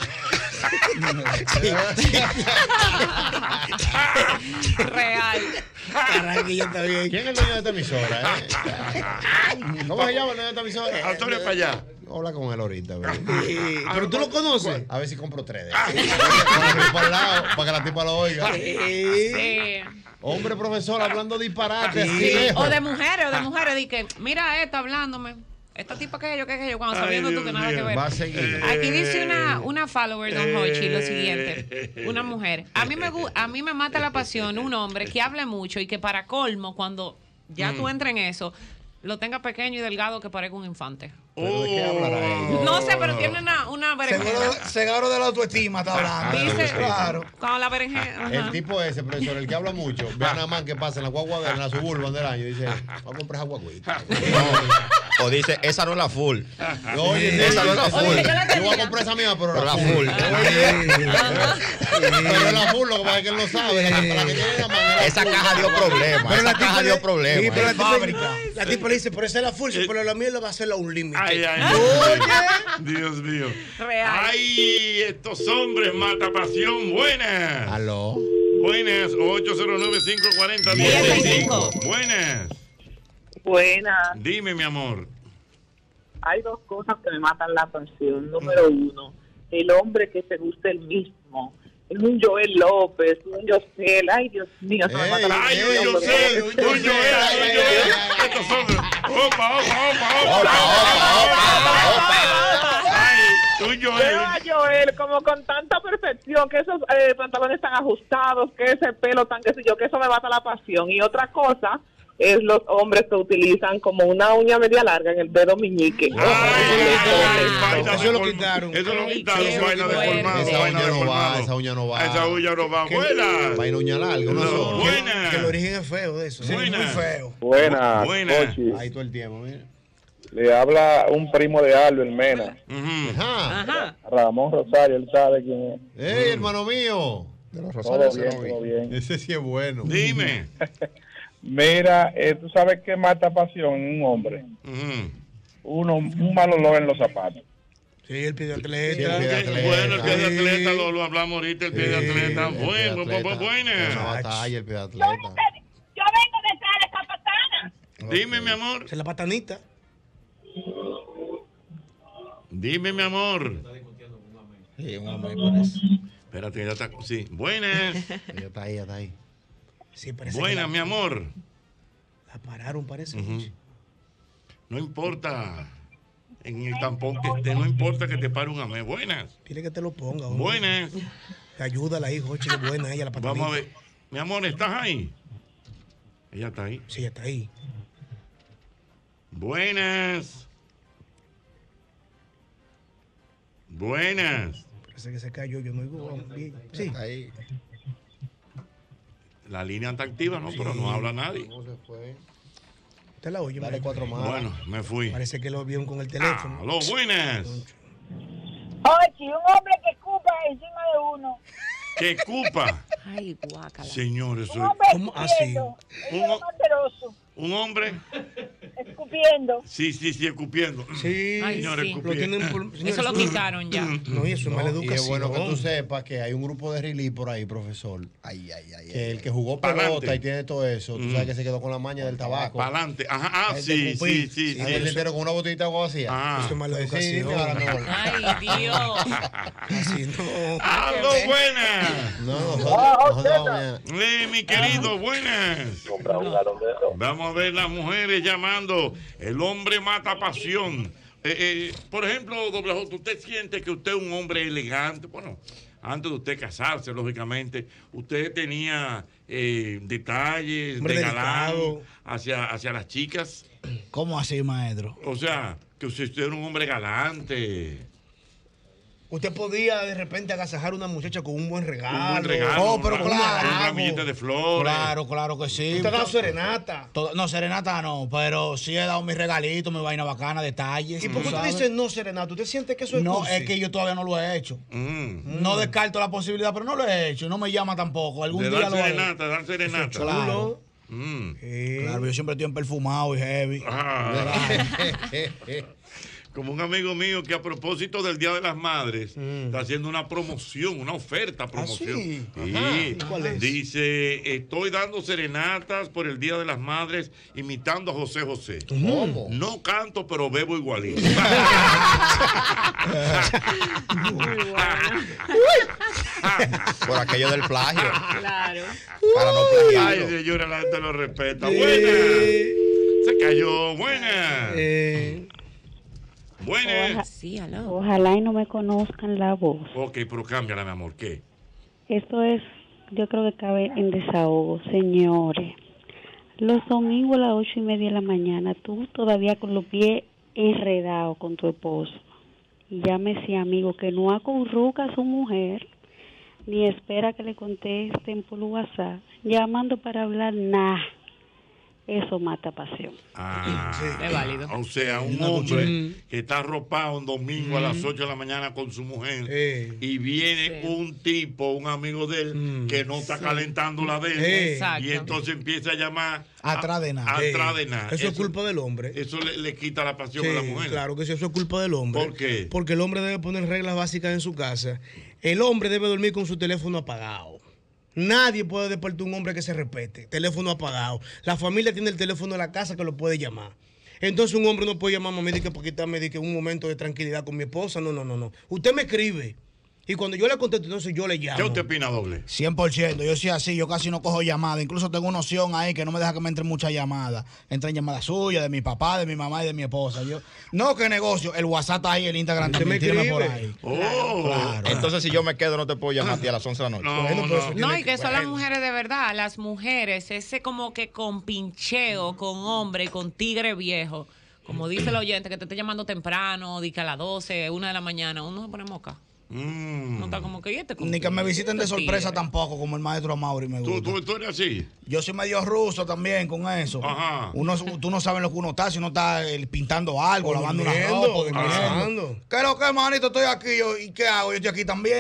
S4: Real.
S2: Carraquillo está bien.
S3: ¿Quién es el dueño de esta emisora? ¿Cómo se llama el dueño de esta emisora?
S1: Antonio para allá.
S3: Habla con él ahorita.
S2: Pero tú lo conoces.
S3: A ver si compro 3 de ellos. Para el lado, para que la tipa lo oiga.
S4: Sí.
S3: Hombre, profesor, hablando disparate.
S4: O de mujeres, di que, mira esto hablándome. Esta tipa que yo, cuando sabiendo tú que nada que ver.
S3: Va a seguir.
S4: Aquí dice una follower, don Hochi, lo siguiente. Una mujer. A mí me mata la pasión un hombre que hable mucho y que para colmo, cuando ya tú entres en eso, lo tenga pequeño y delgado que parezca un infante.
S3: ¿Pero de qué hablará ella?
S4: No sé, pero tiene una berenjena.
S9: Seguro de la autoestima está hablando.
S4: Dice,
S9: claro.
S4: Cuando la berenjena.
S3: El tipo ese, profesor, el que habla mucho, ve a Namán que pasa en la guagua en la Suburban del año y dice, vamos a comprar esa guaguita.
S5: O dice, esa no es la full.
S3: Oye,
S5: esa no es la full.
S3: Yo voy a comprar esa mía, pero
S5: la full.
S3: Pero la full, lo que pasa es que él no sabe. La que tiene Namán.
S5: Esa caja dio problemas.
S2: Pero
S5: Esa caja dio problemas.
S2: Sí, pero la tipa le dice, pero esa es la full, pero la mía lo va a hacer a un límite.
S1: Ay, Dios mío.
S4: Real.
S1: Ay, estos hombres mata pasión. Buenas.
S3: Aló.
S1: Buenas. 809-540-1065. Buenas.
S7: Buenas.
S1: Dime, mi amor.
S7: Hay dos cosas que me matan la pasión. Número uno, el hombre que se gusta el mismo. Es un Joel López, un Yosel. Ay, Dios mío, se me mata la
S1: Ay,
S7: pasión.
S1: un Yosel. Un Joel. Estos hombres. Opa. Ay, un Joel.
S7: Veo a Joel como con tanta perfección, que esos pantalones tan ajustados, que ese pelo tan, qué sé yo, que eso me mata la pasión. Y otra cosa es los hombres que utilizan como una uña media larga en el dedo meñique.
S2: Eso lo quitaron.
S1: Eso lo quitaron. Vaina deformada.
S3: Esa uña no va, esa uña no va.
S1: Esa uña no va. Buenas.
S3: Vaina uña larga, una sola.
S1: Buenas.
S2: Que el origen es feo de eso.
S1: Buenas.
S2: Muy feo.
S10: Buenas.
S3: Ahí todo el tiempo, mira.
S10: Le habla un primo de Albert Mena.
S4: Ajá.
S10: Ramón Rosario, él sabe quién es.
S3: ¡Ey, hermano mío! De los
S10: Todo bien.
S3: Ese sí es bueno.
S1: Dime.
S10: Mira, tú sabes qué mata pasión en un hombre. Un mal olor en los zapatos.
S2: Sí, el pie de atleta.
S1: Bueno, el pie de atleta lo hablamos ahorita, el pie de atleta. Bueno.
S3: Una batalla, el pie de atleta.
S7: Yo vengo detrás de esa patana.
S1: Dime, mi amor.
S2: Es la patanita.
S1: Dime, mi amor.
S3: Sí, un hombre por eso.
S1: Espérate, ya está. Sí. Buenas.
S3: Ya está ahí.
S2: Sí, parece
S1: Buenas, mi amor.
S2: La pararon, parece.
S1: No importa en el tampón que esté, no importa que te pare un amé. Buenas.
S2: Dile que te lo ponga. Hombre.
S1: Buenas.
S2: Ayúdala ahí, Jochi, que buena ella, la patanita.
S1: Vamos a ver. Mi amor, ¿estás ahí? Ella está ahí.
S2: Sí, está ahí.
S1: Buenas. Buenas.
S2: Parece que se cayó, yo no oigo bien. Sí.
S3: Ahí.
S1: La línea está activa, ¿no? Sí. Pero no habla nadie.
S3: ¿Cómo se fue?
S2: Usted la oye.
S3: Dale 4 más.
S1: Bueno, me fui.
S2: Parece que lo vieron con el teléfono.
S1: Aló, buenas.
S7: Oye, un hombre que escupa encima de uno.
S1: ¿Qué cupa?
S4: Ay, guácala.
S1: Señores,
S7: Un hombre
S2: ¿Cómo así?
S1: un hombre
S7: escupiendo.
S1: Sí, escupiendo.
S2: Sí,
S4: ay,
S1: señores,
S4: sí.
S1: escupiendo.
S4: Eso lo quitaron ya.
S2: No, y eso es mala educación.
S3: Y es bueno que tú sepas que hay un grupo de Riley por ahí, profesor. Que el que jugó pelota y tiene todo eso, tú sabes que se quedó con la maña del tabaco.
S1: Para adelante. Ajá, sí.
S3: Él entero con una botellita de agua vacía.
S2: Eso es mala educación.
S4: Ay, Dios.
S2: Así no.
S1: ¡Aló, buenas! Mi querido, buenas. Vamos a ver las mujeres llamando. El hombre mata pasión. Por ejemplo, doble J, ¿usted siente que usted es un hombre elegante? Bueno, antes de usted casarse, lógicamente, usted tenía detalles de galán hacia las chicas.
S9: ¿Cómo así, maestro?
S1: O sea, que usted era un hombre galante.
S2: Usted podía de repente agasajar a una muchacha con un buen regalo.
S1: Un buen regalo.
S9: Oh, pero claro.
S1: Un ramillete de flores.
S9: Claro que sí.
S2: ¿Usted ha dado serenata?
S9: No, serenata no, pero sí he dado mis regalitos, mi vaina bacana, detalles.
S2: ¿Y por qué usted dice no serenata? ¿Usted siente que eso es
S9: No,
S2: cursi?
S9: es que yo todavía no lo he hecho. No descarto la posibilidad, pero no lo he hecho. No me llama tampoco. Algún
S1: De
S9: día
S1: dar
S9: lo haré.
S1: serenata, dar serenata.
S9: Claro. Claro, yo siempre estoy en perfumado y heavy.
S1: Como un amigo mío que a propósito del Día de las Madres está haciendo una promoción, una oferta promoción.
S2: sí?
S1: Sí.
S2: ¿Cuál es?
S1: Dice, estoy dando serenatas por el Día de las Madres imitando a José José.
S3: ¿Cómo?
S1: No canto, pero bebo igualito.
S5: Por aquello del plagio.
S4: Claro.
S5: Para no
S1: Ay,
S5: plagiarlo.
S1: señora, la gente lo respeta. Buena. Se cayó. Buena. Buena.
S4: Sí, aló.
S11: Ojalá y no me conozcan la voz.
S1: Ok, pero cámbiala, mi amor. ¿Qué?
S11: Esto es, yo creo que cabe en desahogo, señores. Los domingos a las 8:30 de la mañana, tú todavía con los pies enredados con tu esposo. Y llámese amigo que no acurruca a su mujer, ni espera que le contesten por WhatsApp, llamando para hablar nada. Eso mata pasión.
S4: Es válido.
S1: O sea, un hombre que está arropado un domingo a las 8 de la mañana con su mujer y viene un tipo, un amigo de él, que no está calentando la de él.
S4: Exacto.
S1: Y entonces empieza a llamar
S9: Atrás de nada.
S1: atrás de nada.
S2: Eso es culpa del hombre.
S1: Eso le quita la pasión
S2: Sí,
S1: a la mujer.
S2: claro que sí, eso es culpa del hombre.
S1: ¿Por qué?
S2: Porque el hombre debe poner reglas básicas en su casa. El hombre debe dormir con su teléfono apagado. Nadie puede despertar un hombre que se respete. Teléfono apagado. La familia tiene el teléfono de la casa que lo puede llamar. Entonces un hombre no puede llamar a mí para quitarme un momento de tranquilidad con mi esposa. No. Usted me escribe. Y cuando yo le contesto, entonces yo le llamo.
S1: ¿Qué usted opina, Doble?
S9: 100%, yo soy así, yo casi no cojo llamadas. Incluso tengo una opción ahí que no me deja que me entren muchas llamadas. Entran llamadas suyas, de mi papá, de mi mamá y de mi esposa. No, ¿qué negocio? El WhatsApp está ahí, el Instagram también, tírame por ahí.
S5: Claro. Entonces, si yo me quedo, no te puedo llamar a ti a las 11 de la noche.
S4: No, y que son las mujeres de verdad, las mujeres, ese como que con pincheo, con hombre, con tigre viejo. Como dice el oyente, que te esté llamando temprano, di que a las 12, 1 de la mañana, uno se pone moca. No está como que
S9: Ni que me visiten de sorpresa tampoco, como el maestro Mauri me gusta.
S1: ¿Tú eres así?
S9: Yo soy medio ruso también con eso.
S1: Ajá.
S9: Tú no sabes lo que uno está, si uno está pintando algo,
S2: O
S9: lavando una
S2: durmiendo,
S9: ropa,
S2: durmiendo.
S9: ¿Qué es lo que, manito? Estoy aquí. ¿Y qué hago? Yo estoy aquí también.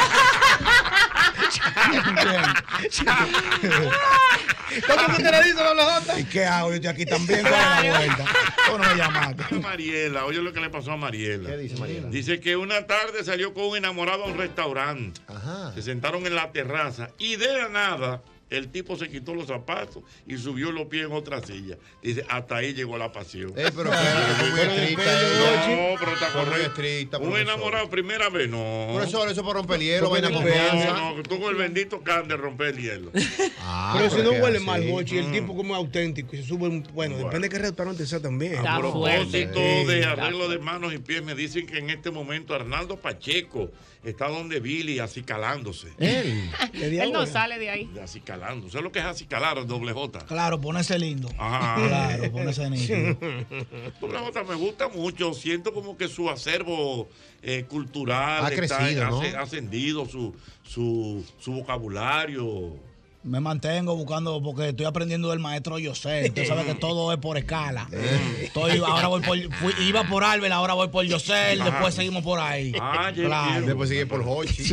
S2: ¿Cómo que te le dice la
S9: ¿Y qué hago? Yo estoy aquí también. ¿Cuál es la vuelta? ¿Cómo no me llamaste?
S1: Mariela, oye lo que le pasó a Mariela.
S3: ¿Qué dice Mariela?
S1: Dice que una tarde salió con un enamorado a un restaurante.
S3: Ajá.
S1: Se sentaron en la terraza y de la nada el tipo se quitó los zapatos y subió los pies en otra silla. Dice, hasta ahí llegó la pasión.
S3: Pero espérate, muy estricta.
S1: No, pero está
S3: Muy
S1: correcto.
S3: estricta,
S1: Un
S3: profesor.
S1: enamorado primera vez, no.
S3: Profesor, eso para romper el hielo,
S2: Porque
S3: vaina
S2: no
S3: confianza.
S1: No, tú con el bendito can de romper el hielo.
S2: Pero si no
S3: que
S2: huele
S3: así.
S2: mal, Mochi, el tipo como es auténtico y se sube, bueno, depende de qué restaurante sea también.
S4: Está
S1: A propósito
S4: fuerte.
S1: de
S4: Está
S1: arreglo
S4: fuerte.
S1: de manos y pies, me dicen que en este momento Arnaldo Pacheco está donde Billy acicalándose.
S2: Él
S4: Él no sale de ahí.
S1: Acicalando. ¿Sabes lo que es acicalar? Doble J.
S9: Claro, ponerse lindo.
S1: Ajá.
S9: Claro, ponerse nítido.
S1: Doble J me gusta mucho. Siento como que su acervo cultural
S3: Ha crecido, ¿no?
S1: ha ascendido, su vocabulario.
S9: Me mantengo buscando porque estoy aprendiendo del maestro José. Usted sabe que todo es por escala. Iba por Albert, ahora voy por José, después seguimos por ahí.
S1: Ah, ya
S9: Claro.
S1: entiendo.
S3: Después sigue por Hochi.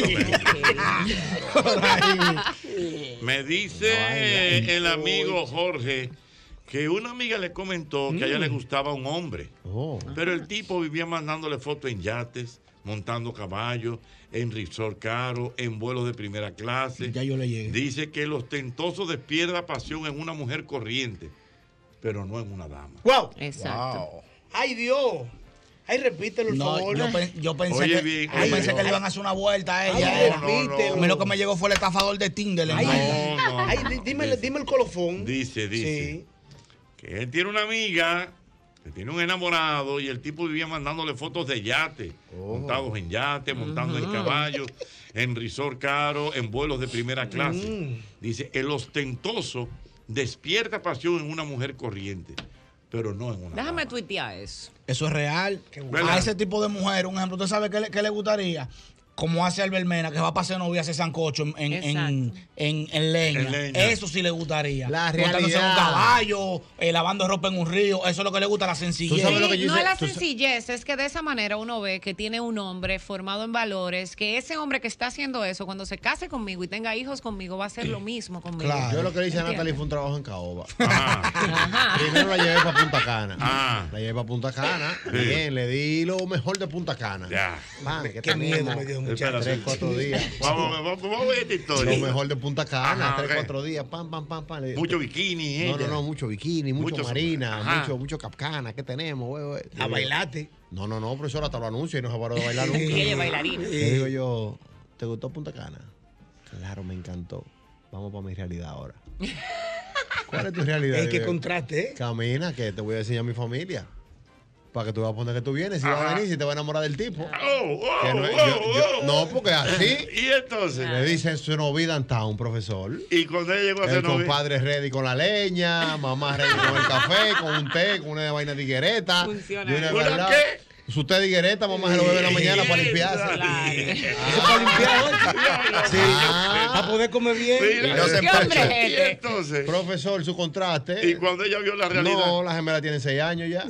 S1: Me dice el amigo Jorge que una amiga le comentó que a ella le gustaba un hombre, pero el tipo vivía mandándole fotos en yates, montando caballos, en resort caro, en vuelos de primera clase.
S9: Ya yo le llegué.
S1: Dice que el ostentoso despierta pasión en una mujer corriente, pero no en una dama.
S2: ¡Wow!
S4: Exacto.
S2: ¡Ay, Dios! Ay, repítelo, por
S9: No,
S2: favor.
S9: yo pensé,
S1: Oye,
S9: que,
S1: bien,
S9: yo
S1: oye,
S9: pensé
S1: no.
S9: que le iban a hacer una vuelta a
S2: Ay,
S9: ella.
S2: repítelo.
S9: A mí lo que me llegó fue el estafador de Tinder.
S2: Ay,
S1: No.
S2: ay, dime el colofón.
S1: Dice
S2: Sí.
S1: que él tiene una amiga que tiene un enamorado y el tipo vivía mandándole fotos de yate, montados en yate, montando en caballos, en resort caro, en vuelos de primera clase. Dice, el ostentoso despierta pasión en una mujer corriente, pero no en una
S4: Déjame tuitear eso.
S9: Eso es real.
S1: ¿Verdad?
S9: A ese tipo de mujer, un ejemplo, ¿usted sabe qué le gustaría? Como hace Albert Mena, que va a pasar novia a hacer sancocho en leña.
S1: En leña.
S9: Eso sí le gustaría.
S3: La
S9: Montándose en un
S3: realidad.
S9: caballo, lavando ropa en un río. Eso es lo que le gusta, la sencillez.
S3: sabes lo que yo
S4: No
S3: hice?
S4: es la
S3: Tú
S4: sencillez, es que de esa manera uno ve que tiene un hombre formado en valores, que ese hombre que está haciendo eso, cuando se case conmigo y tenga hijos conmigo, va a hacer lo mismo conmigo.
S9: Claro.
S3: Yo lo que le hice a
S4: ¿Entiendes?
S3: Natalie fue un trabajo en caoba.
S4: Ajá.
S3: Primero la llevé para Punta Cana.
S1: Ah.
S3: La llevé para Punta Cana.
S1: Sí.
S3: Bien, le di lo mejor de Punta Cana.
S1: Ya.
S3: Man, que
S2: Qué miedo
S3: tenemos
S2: me dio,
S1: Espera,
S2: muchacho.
S3: 3, 4 días.
S1: Vamos a ver esta historia.
S3: Lo mejor de Punta Cana,
S1: Ajá,
S3: 3,
S1: ok.
S3: 4 días. Pam, pam, pam, pam.
S1: Mucho bikini, ella.
S3: No, mucho bikini, mucho
S1: Mucho-
S3: marina,
S1: Ajá.
S3: mucho capcana. ¿Qué tenemos, güey?
S2: A bailarte.
S3: No, profesor, hasta lo anuncio y no se paró de bailar nunca.
S4: Y ella es bailarina.
S3: Le digo yo, ¿te gustó Punta Cana? Claro, me encantó. Vamos para mi realidad ahora. ¿Cuál es tu realidad?
S2: El que
S3: Digo,
S2: contraste, ¿eh?
S3: camina, que te voy a enseñar a mi familia. Para que tú vas a poner que tú vienes, si vas a venir, si te vas a enamorar del tipo. Que no, no, porque así
S1: Y entonces,
S3: le dicen su novia downtown, profesor.
S1: y cuando ella llegó a ser
S3: El
S1: novia,
S3: compadre ready con la leña, mamá ready con el café, con un té, con una vaina de higuereta.
S4: Funciona.
S3: Y una
S1: ¿Una
S3: verdad,
S1: qué?
S3: Su té de higuereta, mamá se lo bebe en la mañana para limpiarse.
S2: Eso para limpiar hoy. Sí.
S3: Ah.
S2: Para poder comer bien.
S1: Mira,
S5: Y no se
S4: ¿Qué hombre
S5: empacha.
S4: es
S1: y
S4: este?
S1: entonces,
S3: Profesor, su contraste.
S1: y cuando ella vio la realidad,
S3: No, las gemelas tienen 6 años ya.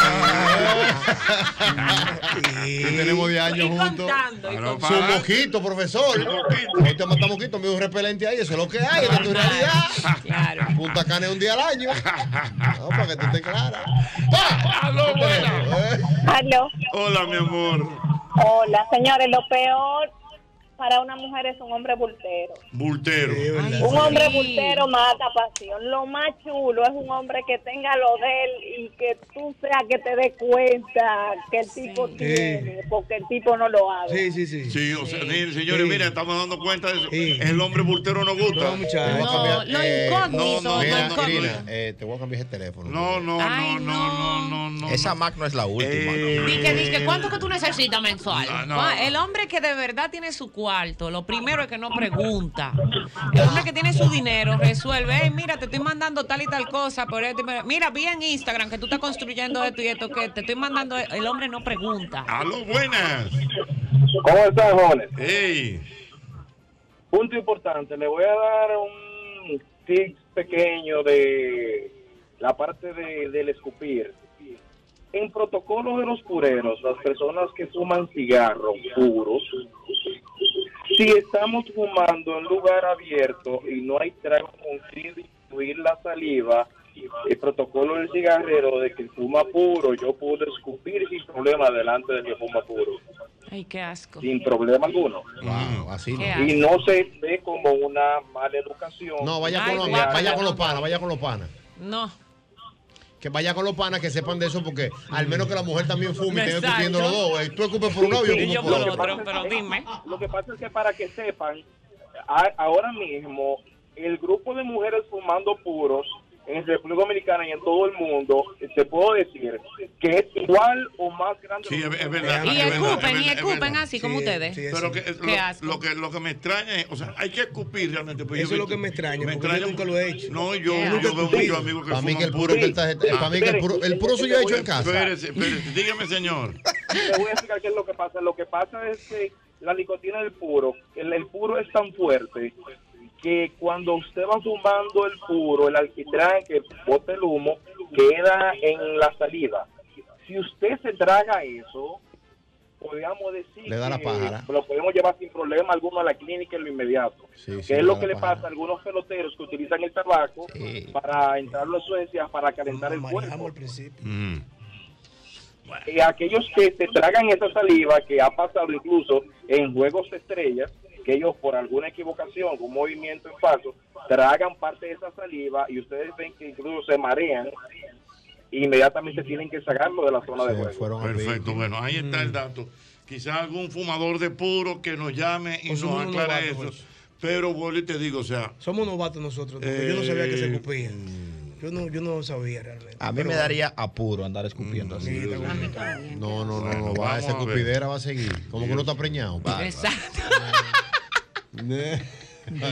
S2: Sí.
S3: Y tenemos 10 años
S4: Y
S3: juntos.
S4: contando, y
S1: Ah, no,
S4: contando.
S3: Su
S1: para.
S3: mojito, profesor.
S1: Moquito.
S3: Hoy te matamos moquito, me dio un repelente ahí. Eso es lo que hay, esa es tu realidad.
S4: Claro.
S3: Punta Cana es un día al año. No, para que tú estés clara.
S1: ¡Aló, buena!
S6: Aló.
S1: Hola, mi amor.
S6: Hola, señores, lo peor para una mujer es un hombre bultero.
S1: Bultero.
S4: Ay,
S6: Un hombre
S4: sí.
S6: bultero mata pasión. Lo más chulo es un hombre que tenga lo de él y que tú seas que te des cuenta que el tipo tiene, porque el tipo no lo hace.
S2: Sí.
S1: Sí, o sea, miren, señores,
S2: Sí.
S1: mira, estamos dando cuenta de eso.
S2: Sí.
S1: El hombre bultero no gusta.
S2: No,
S3: Te
S2: muchachos.
S3: voy a
S4: No,
S3: cambiar,
S4: lo incógnito,
S1: no,
S3: Mira,
S4: lo incógnito.
S3: Irina, te voy a cambiar ese teléfono.
S1: No.
S4: Ay, no.
S5: Esa Mac no es la última.
S4: Dice, ¿cuánto que tú necesitas mensual?
S1: No.
S4: Ah, el hombre que de verdad tiene su cuarto, lo primero es que no pregunta. El hombre que tiene su dinero resuelve, hey, mira, te estoy mandando tal y tal cosa, por esto, mira, vi en Instagram que tú estás construyendo esto y esto, que te estoy mandando, el hombre no pregunta.
S1: Aló, buenas.
S10: ¿Cómo están, jóvenes?
S1: Ey.
S10: Punto importante, le voy a dar un tip pequeño de la parte del escupir. En protocolo de los pureros, las personas que fuman cigarros puros, si estamos fumando en lugar abierto y no hay trago con fin de distribuir la saliva, el protocolo del cigarrero de que fuma puro, yo puedo escupir sin problema delante del que fuma puro,
S4: Ay, qué asco.
S10: sin problema alguno.
S3: Wow, así no.
S4: Qué asco.
S10: Y no se ve como una mala educación.
S3: No, vaya
S4: Ay,
S3: con
S4: guácala.
S3: los panas, vaya con los panas.
S4: No.
S3: Que vaya con los panas que sepan de eso, porque al menos que la mujer también fume y tenga
S4: Exacto.
S3: escupiendo los dos. Tú escupes por un lado y
S4: Y
S3: yo
S4: yo
S3: escupo por
S4: por
S3: otro.
S4: otro, pero dime.
S10: Lo que pasa es que para que sepan, ahora mismo el grupo de mujeres fumando puros en República Dominicana y en todo el mundo, te puedo decir que es igual o más grande.
S1: Sí,
S10: de lo que
S1: es verdad.
S4: Y
S1: es verdad,
S4: escupen,
S1: es
S4: y
S1: verdad,
S4: escupen
S1: es verdad.
S4: así como ustedes.
S2: Sí,
S1: Pero que
S4: Qué asco.
S1: lo que me extraña es, o sea, hay que escupir realmente. Pues
S2: Eso es lo que me extraña, porque yo nunca lo he hecho.
S1: No, yo
S4: Qué
S1: veo
S2: asco.
S1: muchos amigos que
S3: Para mí
S1: fuman
S3: que el
S1: puro.
S3: puro, para mí que el puro suyo hecho en casa.
S1: Espérese, dígame, señor.
S10: Te voy a explicar qué es lo que pasa. Lo que pasa es que la nicotina del puro, el puro es tan fuerte que cuando usted va fumando el puro, el alquitrán que bota el humo, queda en la saliva. Si usted se traga eso, podríamos decir
S3: Le da la
S10: que
S3: pájara.
S10: lo podemos llevar sin problema alguno a la clínica en lo inmediato.
S3: Sí, sí,
S10: que es
S3: le
S10: lo
S3: da
S10: que
S3: la
S10: le
S3: pájara.
S10: pasa a algunos peloteros que utilizan el tabaco
S3: Sí.
S10: para entrar las suencias, para calentar el
S2: Manejamos
S10: cuerpo.
S2: al principio.
S10: Aquellos que se tragan esa saliva, que ha pasado incluso en juegos de estrellas, que ellos por alguna equivocación, un movimiento en falso, tragan parte de esa saliva y ustedes ven que incluso se marean, inmediatamente tienen que sacarlo de la zona de juego.
S1: Perfecto, bueno, ahí está el dato. Quizás algún fumador de puro que nos llame y
S2: O somos
S1: nos
S2: unos
S1: aclare
S2: novatos,
S1: eso. Pero vuelvo y te digo, o sea,
S2: Somos novatos nosotros, porque yo no sabía que se escupía. Yo no sabía realmente.
S5: A mí
S2: Pero
S5: me daría apuro andar escupiendo así.
S3: No,
S1: Bueno,
S3: va, esa
S1: vamos a ver.
S3: escupidera va a seguir. Como que uno está preñado.
S4: Exacto.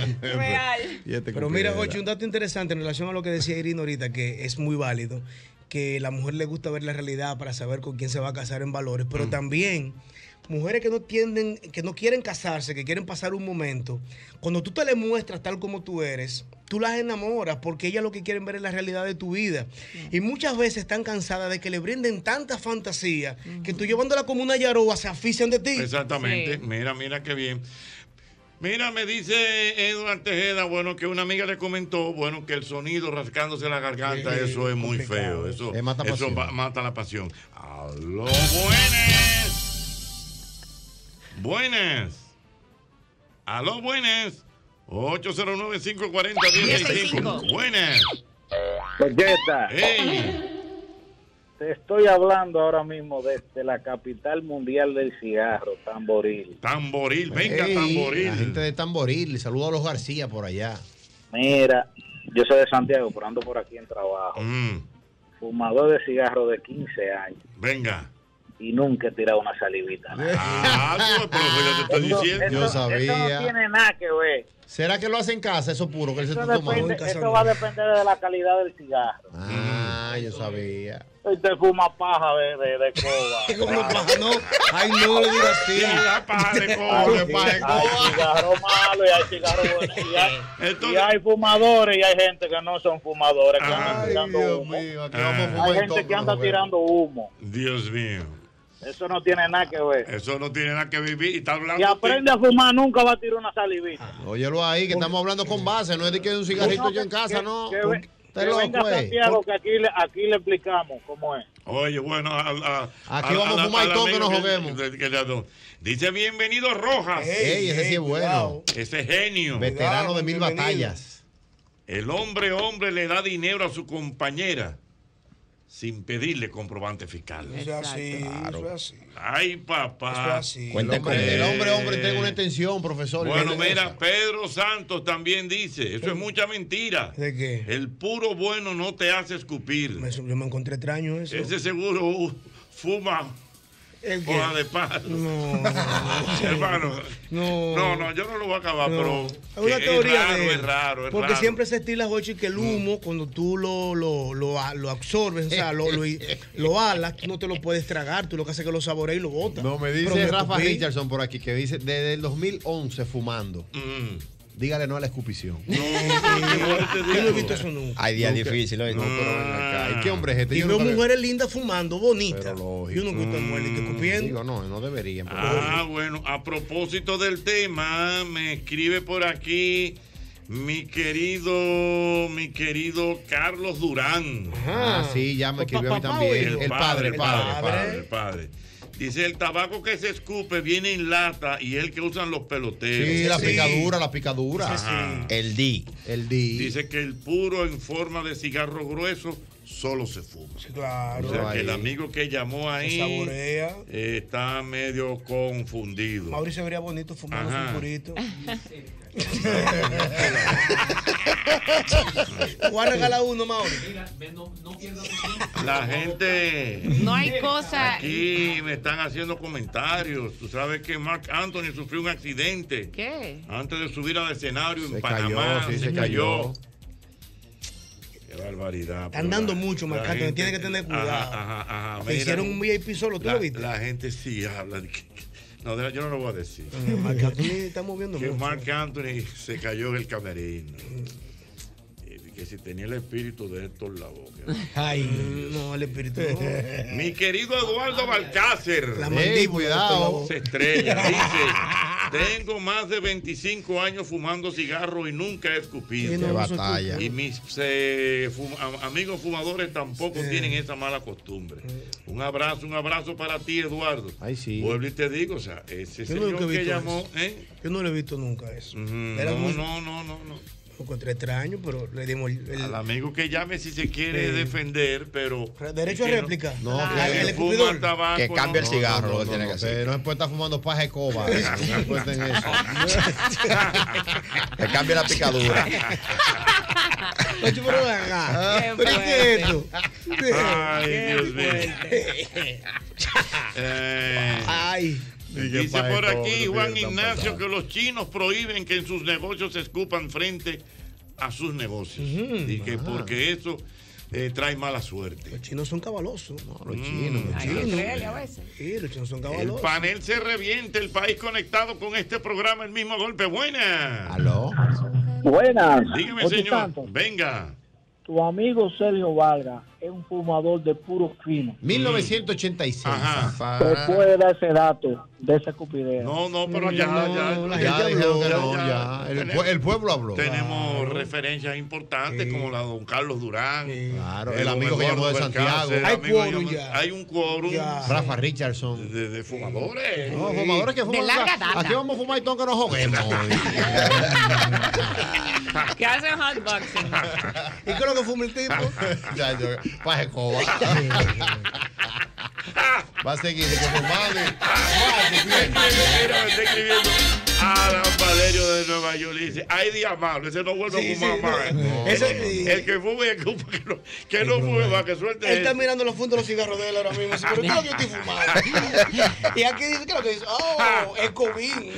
S3: Real.
S2: Pero mira, Jochi, un dato interesante en relación a lo que decía Irina ahorita, que es muy válido, que la mujer le gusta ver la realidad para saber con quién se va a casar en valores, pero también mujeres que no quieren casarse, que quieren pasar un momento. Cuando tú te le muestras tal como tú eres, tú las enamoras porque ellas lo que quieren ver es la realidad de tu vida. Y muchas veces están cansadas de que le brinden tanta fantasía que tú llevándola como una yaroba se asfixian de ti.
S1: Exactamente. Mira qué bien. Mira, me dice Eduardo Tejeda, bueno, que una amiga le comentó, bueno, que el sonido rascándose la garganta, eso es muy feo. Eso mata la pasión. ¡Aló, buenas! Buenas. Aló, buenas. 809-540-165. Buenas.
S12: Polleta.
S1: Hey.
S12: Te estoy hablando ahora mismo desde la capital mundial del cigarro, Tamboril.
S1: Tamboril, venga, Tamboril.
S3: La gente de Tamboril, saludo a los García por allá.
S12: Mira, yo soy de Santiago, pero ando por aquí en trabajo. Fumador de cigarro de 15 años.
S1: Venga.
S12: Y nunca he tirado una salivita.
S1: Pero yo te estoy diciendo.
S3: Yo sabía.
S12: Eso no tiene nada que ver.
S3: ¿Será que lo hace en casa, eso puro, que él se está tomando?
S12: Eso va a depender de la calidad del cigarro.
S3: Yo sabía.
S12: Usted fuma paja de coba.
S2: ¿Cómo paja? No. Ay, no le digas así.
S1: Paja de coba.
S12: Hay cigarro malo y hay cigarro bueno. Y hay fumadores y hay gente que no son fumadores, que andan tirando humo. Hay gente que anda tirando humo.
S1: Dios mío.
S12: Eso no tiene nada que ver.
S1: Eso no tiene nada que vivir. Y está hablando.
S12: Si aprende a fumar, nunca va a tirar una salivita.
S3: Óyelo ahí, que estamos hablando con base. No es de que hay un cigarrito yo en casa, no.
S12: Que venga Santiago, que aquí le explicamos cómo es.
S1: Oye, bueno,
S3: aquí vamos a fumar todo que nos juguemos.
S1: Dice bienvenido Rojas.
S3: Ese sí es bueno.
S1: Ese genio.
S3: Veterano de 1000 batallas.
S1: El hombre le da dinero a su compañera sin pedirle comprobante fiscal.
S2: Eso es así,
S3: claro.
S2: Eso es así.
S1: Ay, papá.
S2: Eso es así.
S3: El hombre tenga una extensión, profesor.
S1: Bueno, mira, Pedro Santos también dice, eso es mucha mentira.
S2: ¿De qué?
S1: El puro bueno no te hace escupir.
S2: Yo me encontré extraño eso.
S1: Ese seguro fuma hoja de palo.
S2: No,
S1: hermano. No, yo no lo voy a acabar, pero
S2: es una teoría
S1: es raro.
S2: Porque siempre se estila, Jochi, que el humo, cuando tú lo absorbes, o sea, lo alas, tú no te lo puedes tragar, tú lo que haces es que lo saboreas y lo botas.
S3: No, me dice Rafa Richardson por aquí, que dice, desde el 2011 fumando. Dígale no a la escupición.
S2: Yo no he visto eso nunca.
S5: Hay días difíciles.
S3: ¿Y qué hombre es este?
S2: Y veo mujeres lindas fumando, bonitas.
S3: Yo
S2: no gusto muerte escupiendo.
S3: Digo, no deberían.
S1: Bueno, a propósito del tema, me escribe por aquí mi querido Carlos Durán.
S3: Sí, ya me escribió a mí también. El
S1: padre. Dice, el tabaco que se escupe viene en lata y el que usan los peloteros.
S3: Sí, la picadura.
S1: Sí.
S5: El D.
S1: Dice que el puro en forma de cigarro grueso solo se fuma.
S2: Sí, claro.
S1: O sea, que el amigo que llamó ahí
S2: saborea.
S1: Está medio confundido.
S2: Mauricio vería bonito fumando su purito. Voy a regalar uno, Mauri.
S1: La gente.
S4: No hay cosa.
S1: Aquí me están haciendo comentarios. Tú sabes que Marc Anthony sufrió un accidente.
S4: ¿Qué?
S1: Antes de subir al escenario en Panamá.
S3: Se cayó.
S1: Qué barbaridad.
S2: Están dando mucho, Marc Anthony. Tiene que tener cuidado. Me hicieron un VIP solo, ¿tú lo viste?
S1: La gente sí habla. No, yo no lo voy a decir.
S2: Marc Anthony está moviendo
S1: que
S2: mucho.
S1: Marc Anthony se cayó en el camerino. Que si tenía el espíritu de Héctor Lavoe.
S2: Ay, no, el espíritu no.
S1: Mi querido Eduardo Balcácer.
S2: La mandíbula,
S3: cuidado.
S1: Se estrella. Dice, tengo más de 25 años fumando cigarro y nunca he escupido.
S3: Qué batalla.
S1: Y mis amigos fumadores tampoco tienen esa mala costumbre. Un abrazo para ti, Eduardo.
S3: Ay, sí.
S1: Vuelvo y te digo, o sea, ese señor que llamó.
S2: Yo no lo he visto nunca eso.
S1: No.
S2: Lo encontré extraño, pero le dimos
S1: al amigo que llame si se quiere defender, pero
S2: derecho a réplica.
S3: No,
S2: el escupidor.
S5: Tabaco, que cambie el cigarro, lo que tiene que hacer.
S3: No se puede estar fumando paja de coba. No se puede en eso.
S5: Que cambie la picadura.
S2: Oye, pero venga. ¿Pero qué es esto?
S1: Ay, Dios mío.
S2: Ay.
S1: Dice por aquí Juan Ignacio que los chinos prohíben que en sus negocios se escupan frente a sus negocios. Y que porque eso trae mala suerte.
S2: Los chinos son cabalosos.
S3: No, los chinos.
S4: Hay que creerle a veces.
S2: Sí, los chinos son
S1: El
S2: cabalosos.
S1: panel se reviente, el país conectado con este programa, el mismo golpe. Buenas.
S3: ¿Aló?
S12: Buenas.
S1: Dígame,
S12: Oye,
S1: señor.
S12: Santos,
S1: Venga.
S12: tu amigo Sergio Vargas es un fumador de puros finos.
S3: 1986.
S1: Ajá.
S12: ¿Te puede dar ese dato de esa estupidez?
S1: No, pero
S2: Ya
S3: dijeron que no, ya. El pueblo habló.
S1: Tenemos referencias importantes como la de don Carlos Durán.
S3: Claro, el amigo que llamó de Santiago.
S1: Hay un quórum.
S3: Rafa Richardson.
S1: De fumadores.
S3: No, fumadores que fuman.
S4: De larga data.
S3: Aquí vamos a fumar y todo que nos joguemos.
S4: Que hacen hotboxing.
S2: ¿Y qué es lo que fuma el tipo?
S3: Ya, yo, pa' escoba. Va a seguir de que fumando.
S1: Mira, me está escribiendo Adam Valerio de Nueva York. Dice, hay días malos, ese no vuelve a fumar más. El que fume y el que no fume más, que suelte.
S2: Él está mirando los fundos de los cigarros de él ahora mismo. Dice, pero ¿qué es lo que yo estoy fumando? Y aquí dice, ¿qué es lo que dice? Oh, es COVID.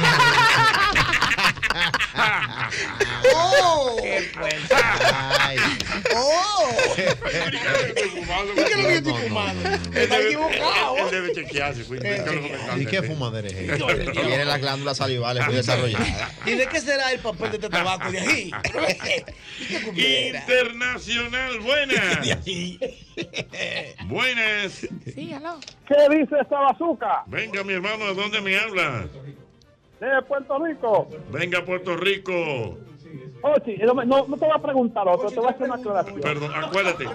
S2: ¡Oh!
S4: ¡Qué fuerte!
S3: Ay.
S2: ¡Oh!
S1: ¿Y qué es lo que
S2: ¿Y qué es lo que yo estoy fumando? Está equivocado.
S1: Él debe chequearse.
S3: ¿Y qué fumadera es esa?
S5: Tiene las glándulas salivales muy desarrolladas.
S2: ¿Y de qué será el papel de este tabaco de ahí?
S1: Internacional, buenas. Buenas.
S4: Sí, aló.
S12: ¿Qué dice esta bazooka?
S1: Venga, mi hermano, ¿de dónde me habla?
S12: De Puerto Rico.
S1: Venga, Puerto Rico.
S12: Oye, no te voy a preguntar otro, te voy a hacer una aclaración.
S1: Perdón, acuérdate.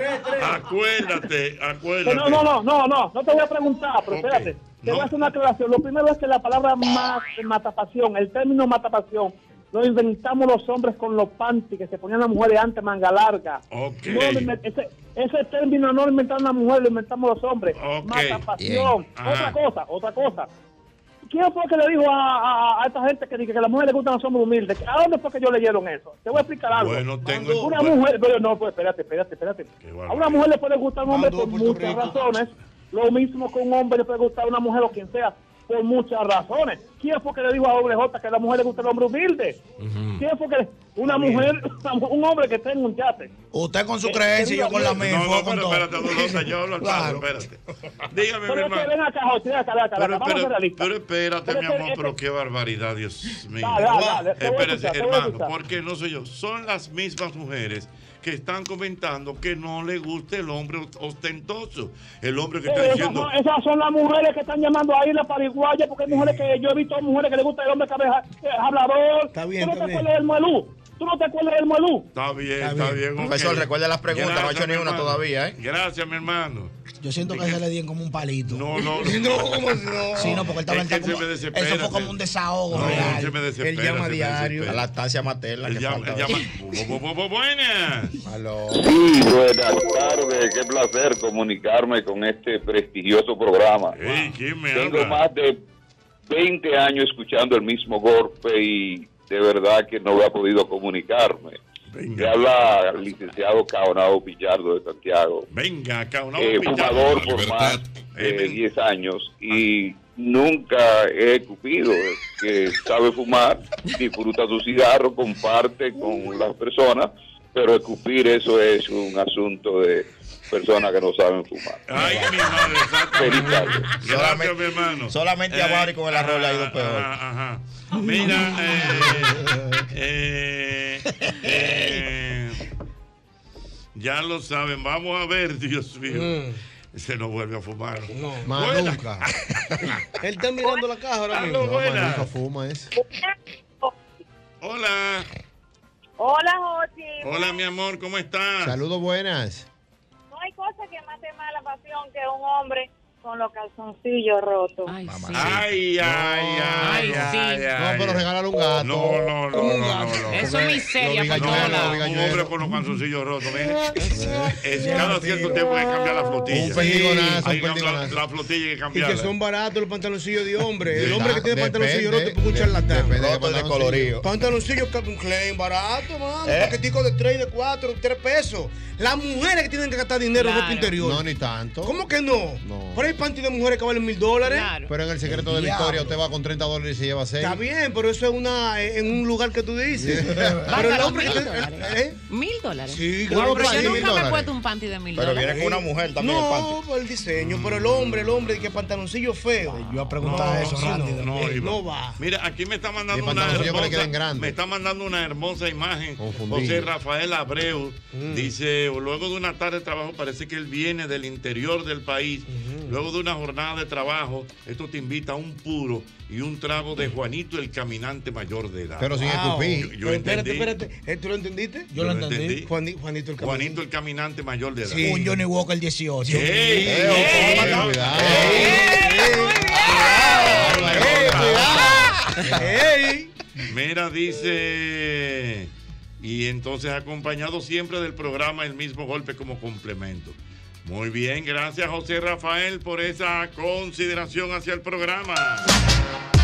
S12: No te voy a preguntar, pero espérate. Te voy a hacer una aclaración. Lo primero es que la palabra matapasión, el término matapasión, lo inventamos los hombres con los panties que se ponían las mujeres antes, manga larga.
S1: Okay.
S12: No, ese término no lo inventaron las mujeres, lo inventamos los hombres.
S1: Okay.
S12: Matapasión. Otra cosa. ¿Quién fue que le dijo a esta gente que a las mujeres les gustan los hombres humildes? ¿A dónde fue que ellos leyeron eso? Te voy a explicar algo.
S1: Bueno, tengo...
S12: Una mujer... Pero no, pues espérate. A una mujer le puede gustar un hombre por muchas razones. Lo mismo que un hombre le puede gustar a una mujer o quien sea por muchas razones. ¿Quién fue que le dijo a OBJ que a la mujer le gusta el hombre humilde? ¿Quién fue que una mujer, un hombre que tenga un yate?
S9: Usted con su creencia y yo con la mía.
S1: No, pero espérate, yo hablo al paso, espérate. Dígame, mi hermano. Pero espérate, mi amor, pero qué barbaridad, Dios mío. Espérate, hermano, porque no soy yo. Son las mismas mujeres que están comentando que no le gusta el hombre ostentoso. El hombre que está diciendo...
S12: Esas son las mujeres que están llamando ahí la pariguaya, porque hay mujeres que yo he visto mujeres que le gusta el hombre hablador.
S2: Está bien,
S12: ¿Tú no te acuerdas del Muelú? ¿Tú no te acuerdas del Muelú?
S1: Está bien.
S5: Profesor, recuerde las preguntas, no ha hecho ni una todavía, ¿eh?
S1: Gracias, mi hermano.
S9: Yo siento que se le dieron como un palito.
S1: No.
S2: ¿Cómo si no?
S9: Sí, no, porque él estaba como... Eso fue como un desahogo.
S1: No, se me desespera.
S2: Él llama diario.
S5: La lactancia materna.
S1: Buenas.
S3: Aló.
S13: Sí, buenas tardes. Qué placer comunicarme con este prestigioso programa.
S1: ¿Quién me
S13: Tengo
S1: habla?
S13: más de 20 años escuchando el mismo golpe y de verdad que no había podido comunicarme. Me habla el licenciado Caonao Pichardo de Santiago.
S1: Venga, Caonao Pichardo.
S13: Fumador por más de 10 años y nunca he escupido. Que sabe fumar, disfruta su cigarro, comparte con las personas, pero escupir eso es un asunto de personas que no saben fumar.
S1: Ay, mi madre, exactamente. Gracias, mi hermano.
S5: Solamente a Barry con el arroz le ha ido peor.
S1: Ajá. Mira, ya lo saben. Vamos a ver, Dios mío. Se no vuelve a fumar.
S2: No,
S3: más nunca.
S2: Él está mirando la caja ahora mismo.
S3: Nunca fuma ese.
S1: Hola.
S14: Hola, Jochi.
S1: Hola, mi amor, ¿cómo estás?
S3: Saludos, buenas.
S14: No hay cosa que mate más la pasión que un hombre con los calzoncillos rotos.
S1: Ay,
S3: No, pero regálale un gato.
S1: No.
S4: Eso es miseria por todos lados.
S1: Un hombre con los calzoncillos rotos, mire. Cada cierto tiempo hay que cambiar la flotilla.
S3: Un perdigonazo,
S1: Hay la flotilla hay que
S2: Y
S1: cambiarla.
S2: que son baratos los pantaloncillos de hombre. El hombre que tiene pantaloncillos rotos es un charlatán.
S5: Roto de colorido.
S2: Pantaloncillos Calvin Klein, barato, mano. Paquetico de 3, de 4, 3 pesos. Las mujeres que tienen que gastar dinero en ropa interior.
S3: No, ni tanto.
S2: ¿Cómo que no? Por hay panty de mujeres que valen $1,000.
S4: Claro.
S3: Pero en el secreto de Victoria usted va con $30 y se lleva 6.
S2: Está bien, pero eso es en un lugar que tú dices.
S4: Pero
S2: el hombre
S4: $1,000.
S2: Sí,
S4: Wow, pero yo
S2: $1,000.
S4: nunca me he puesto un panty de $1,000.
S5: Pero viene con una mujer también el panty.
S2: No, por el diseño, pero el hombre, que pantaloncillo feo.
S9: Yo voy a preguntar eso, Randy.
S2: No va.
S1: Mira, aquí me está mandando una hermosa imagen. José Rafael Abreu dice, luego de una tarde de trabajo, parece que él viene del interior del país. Luego de una jornada de trabajo, esto te invita a un puro y un trago de Juanito el Caminante Mayor de edad.
S3: Pero sin escupir.
S1: Yo entendí.
S2: Espérate. ¿Tú lo entendiste?
S9: Yo lo entendí.
S2: Juanito
S1: el Caminante Mayor de edad.
S9: Sí. Un Johnny Walker 18.
S1: Mira, dice, y entonces acompañado siempre del programa El Mismo Golpe como complemento. Muy bien, gracias José Rafael por esa consideración hacia el programa.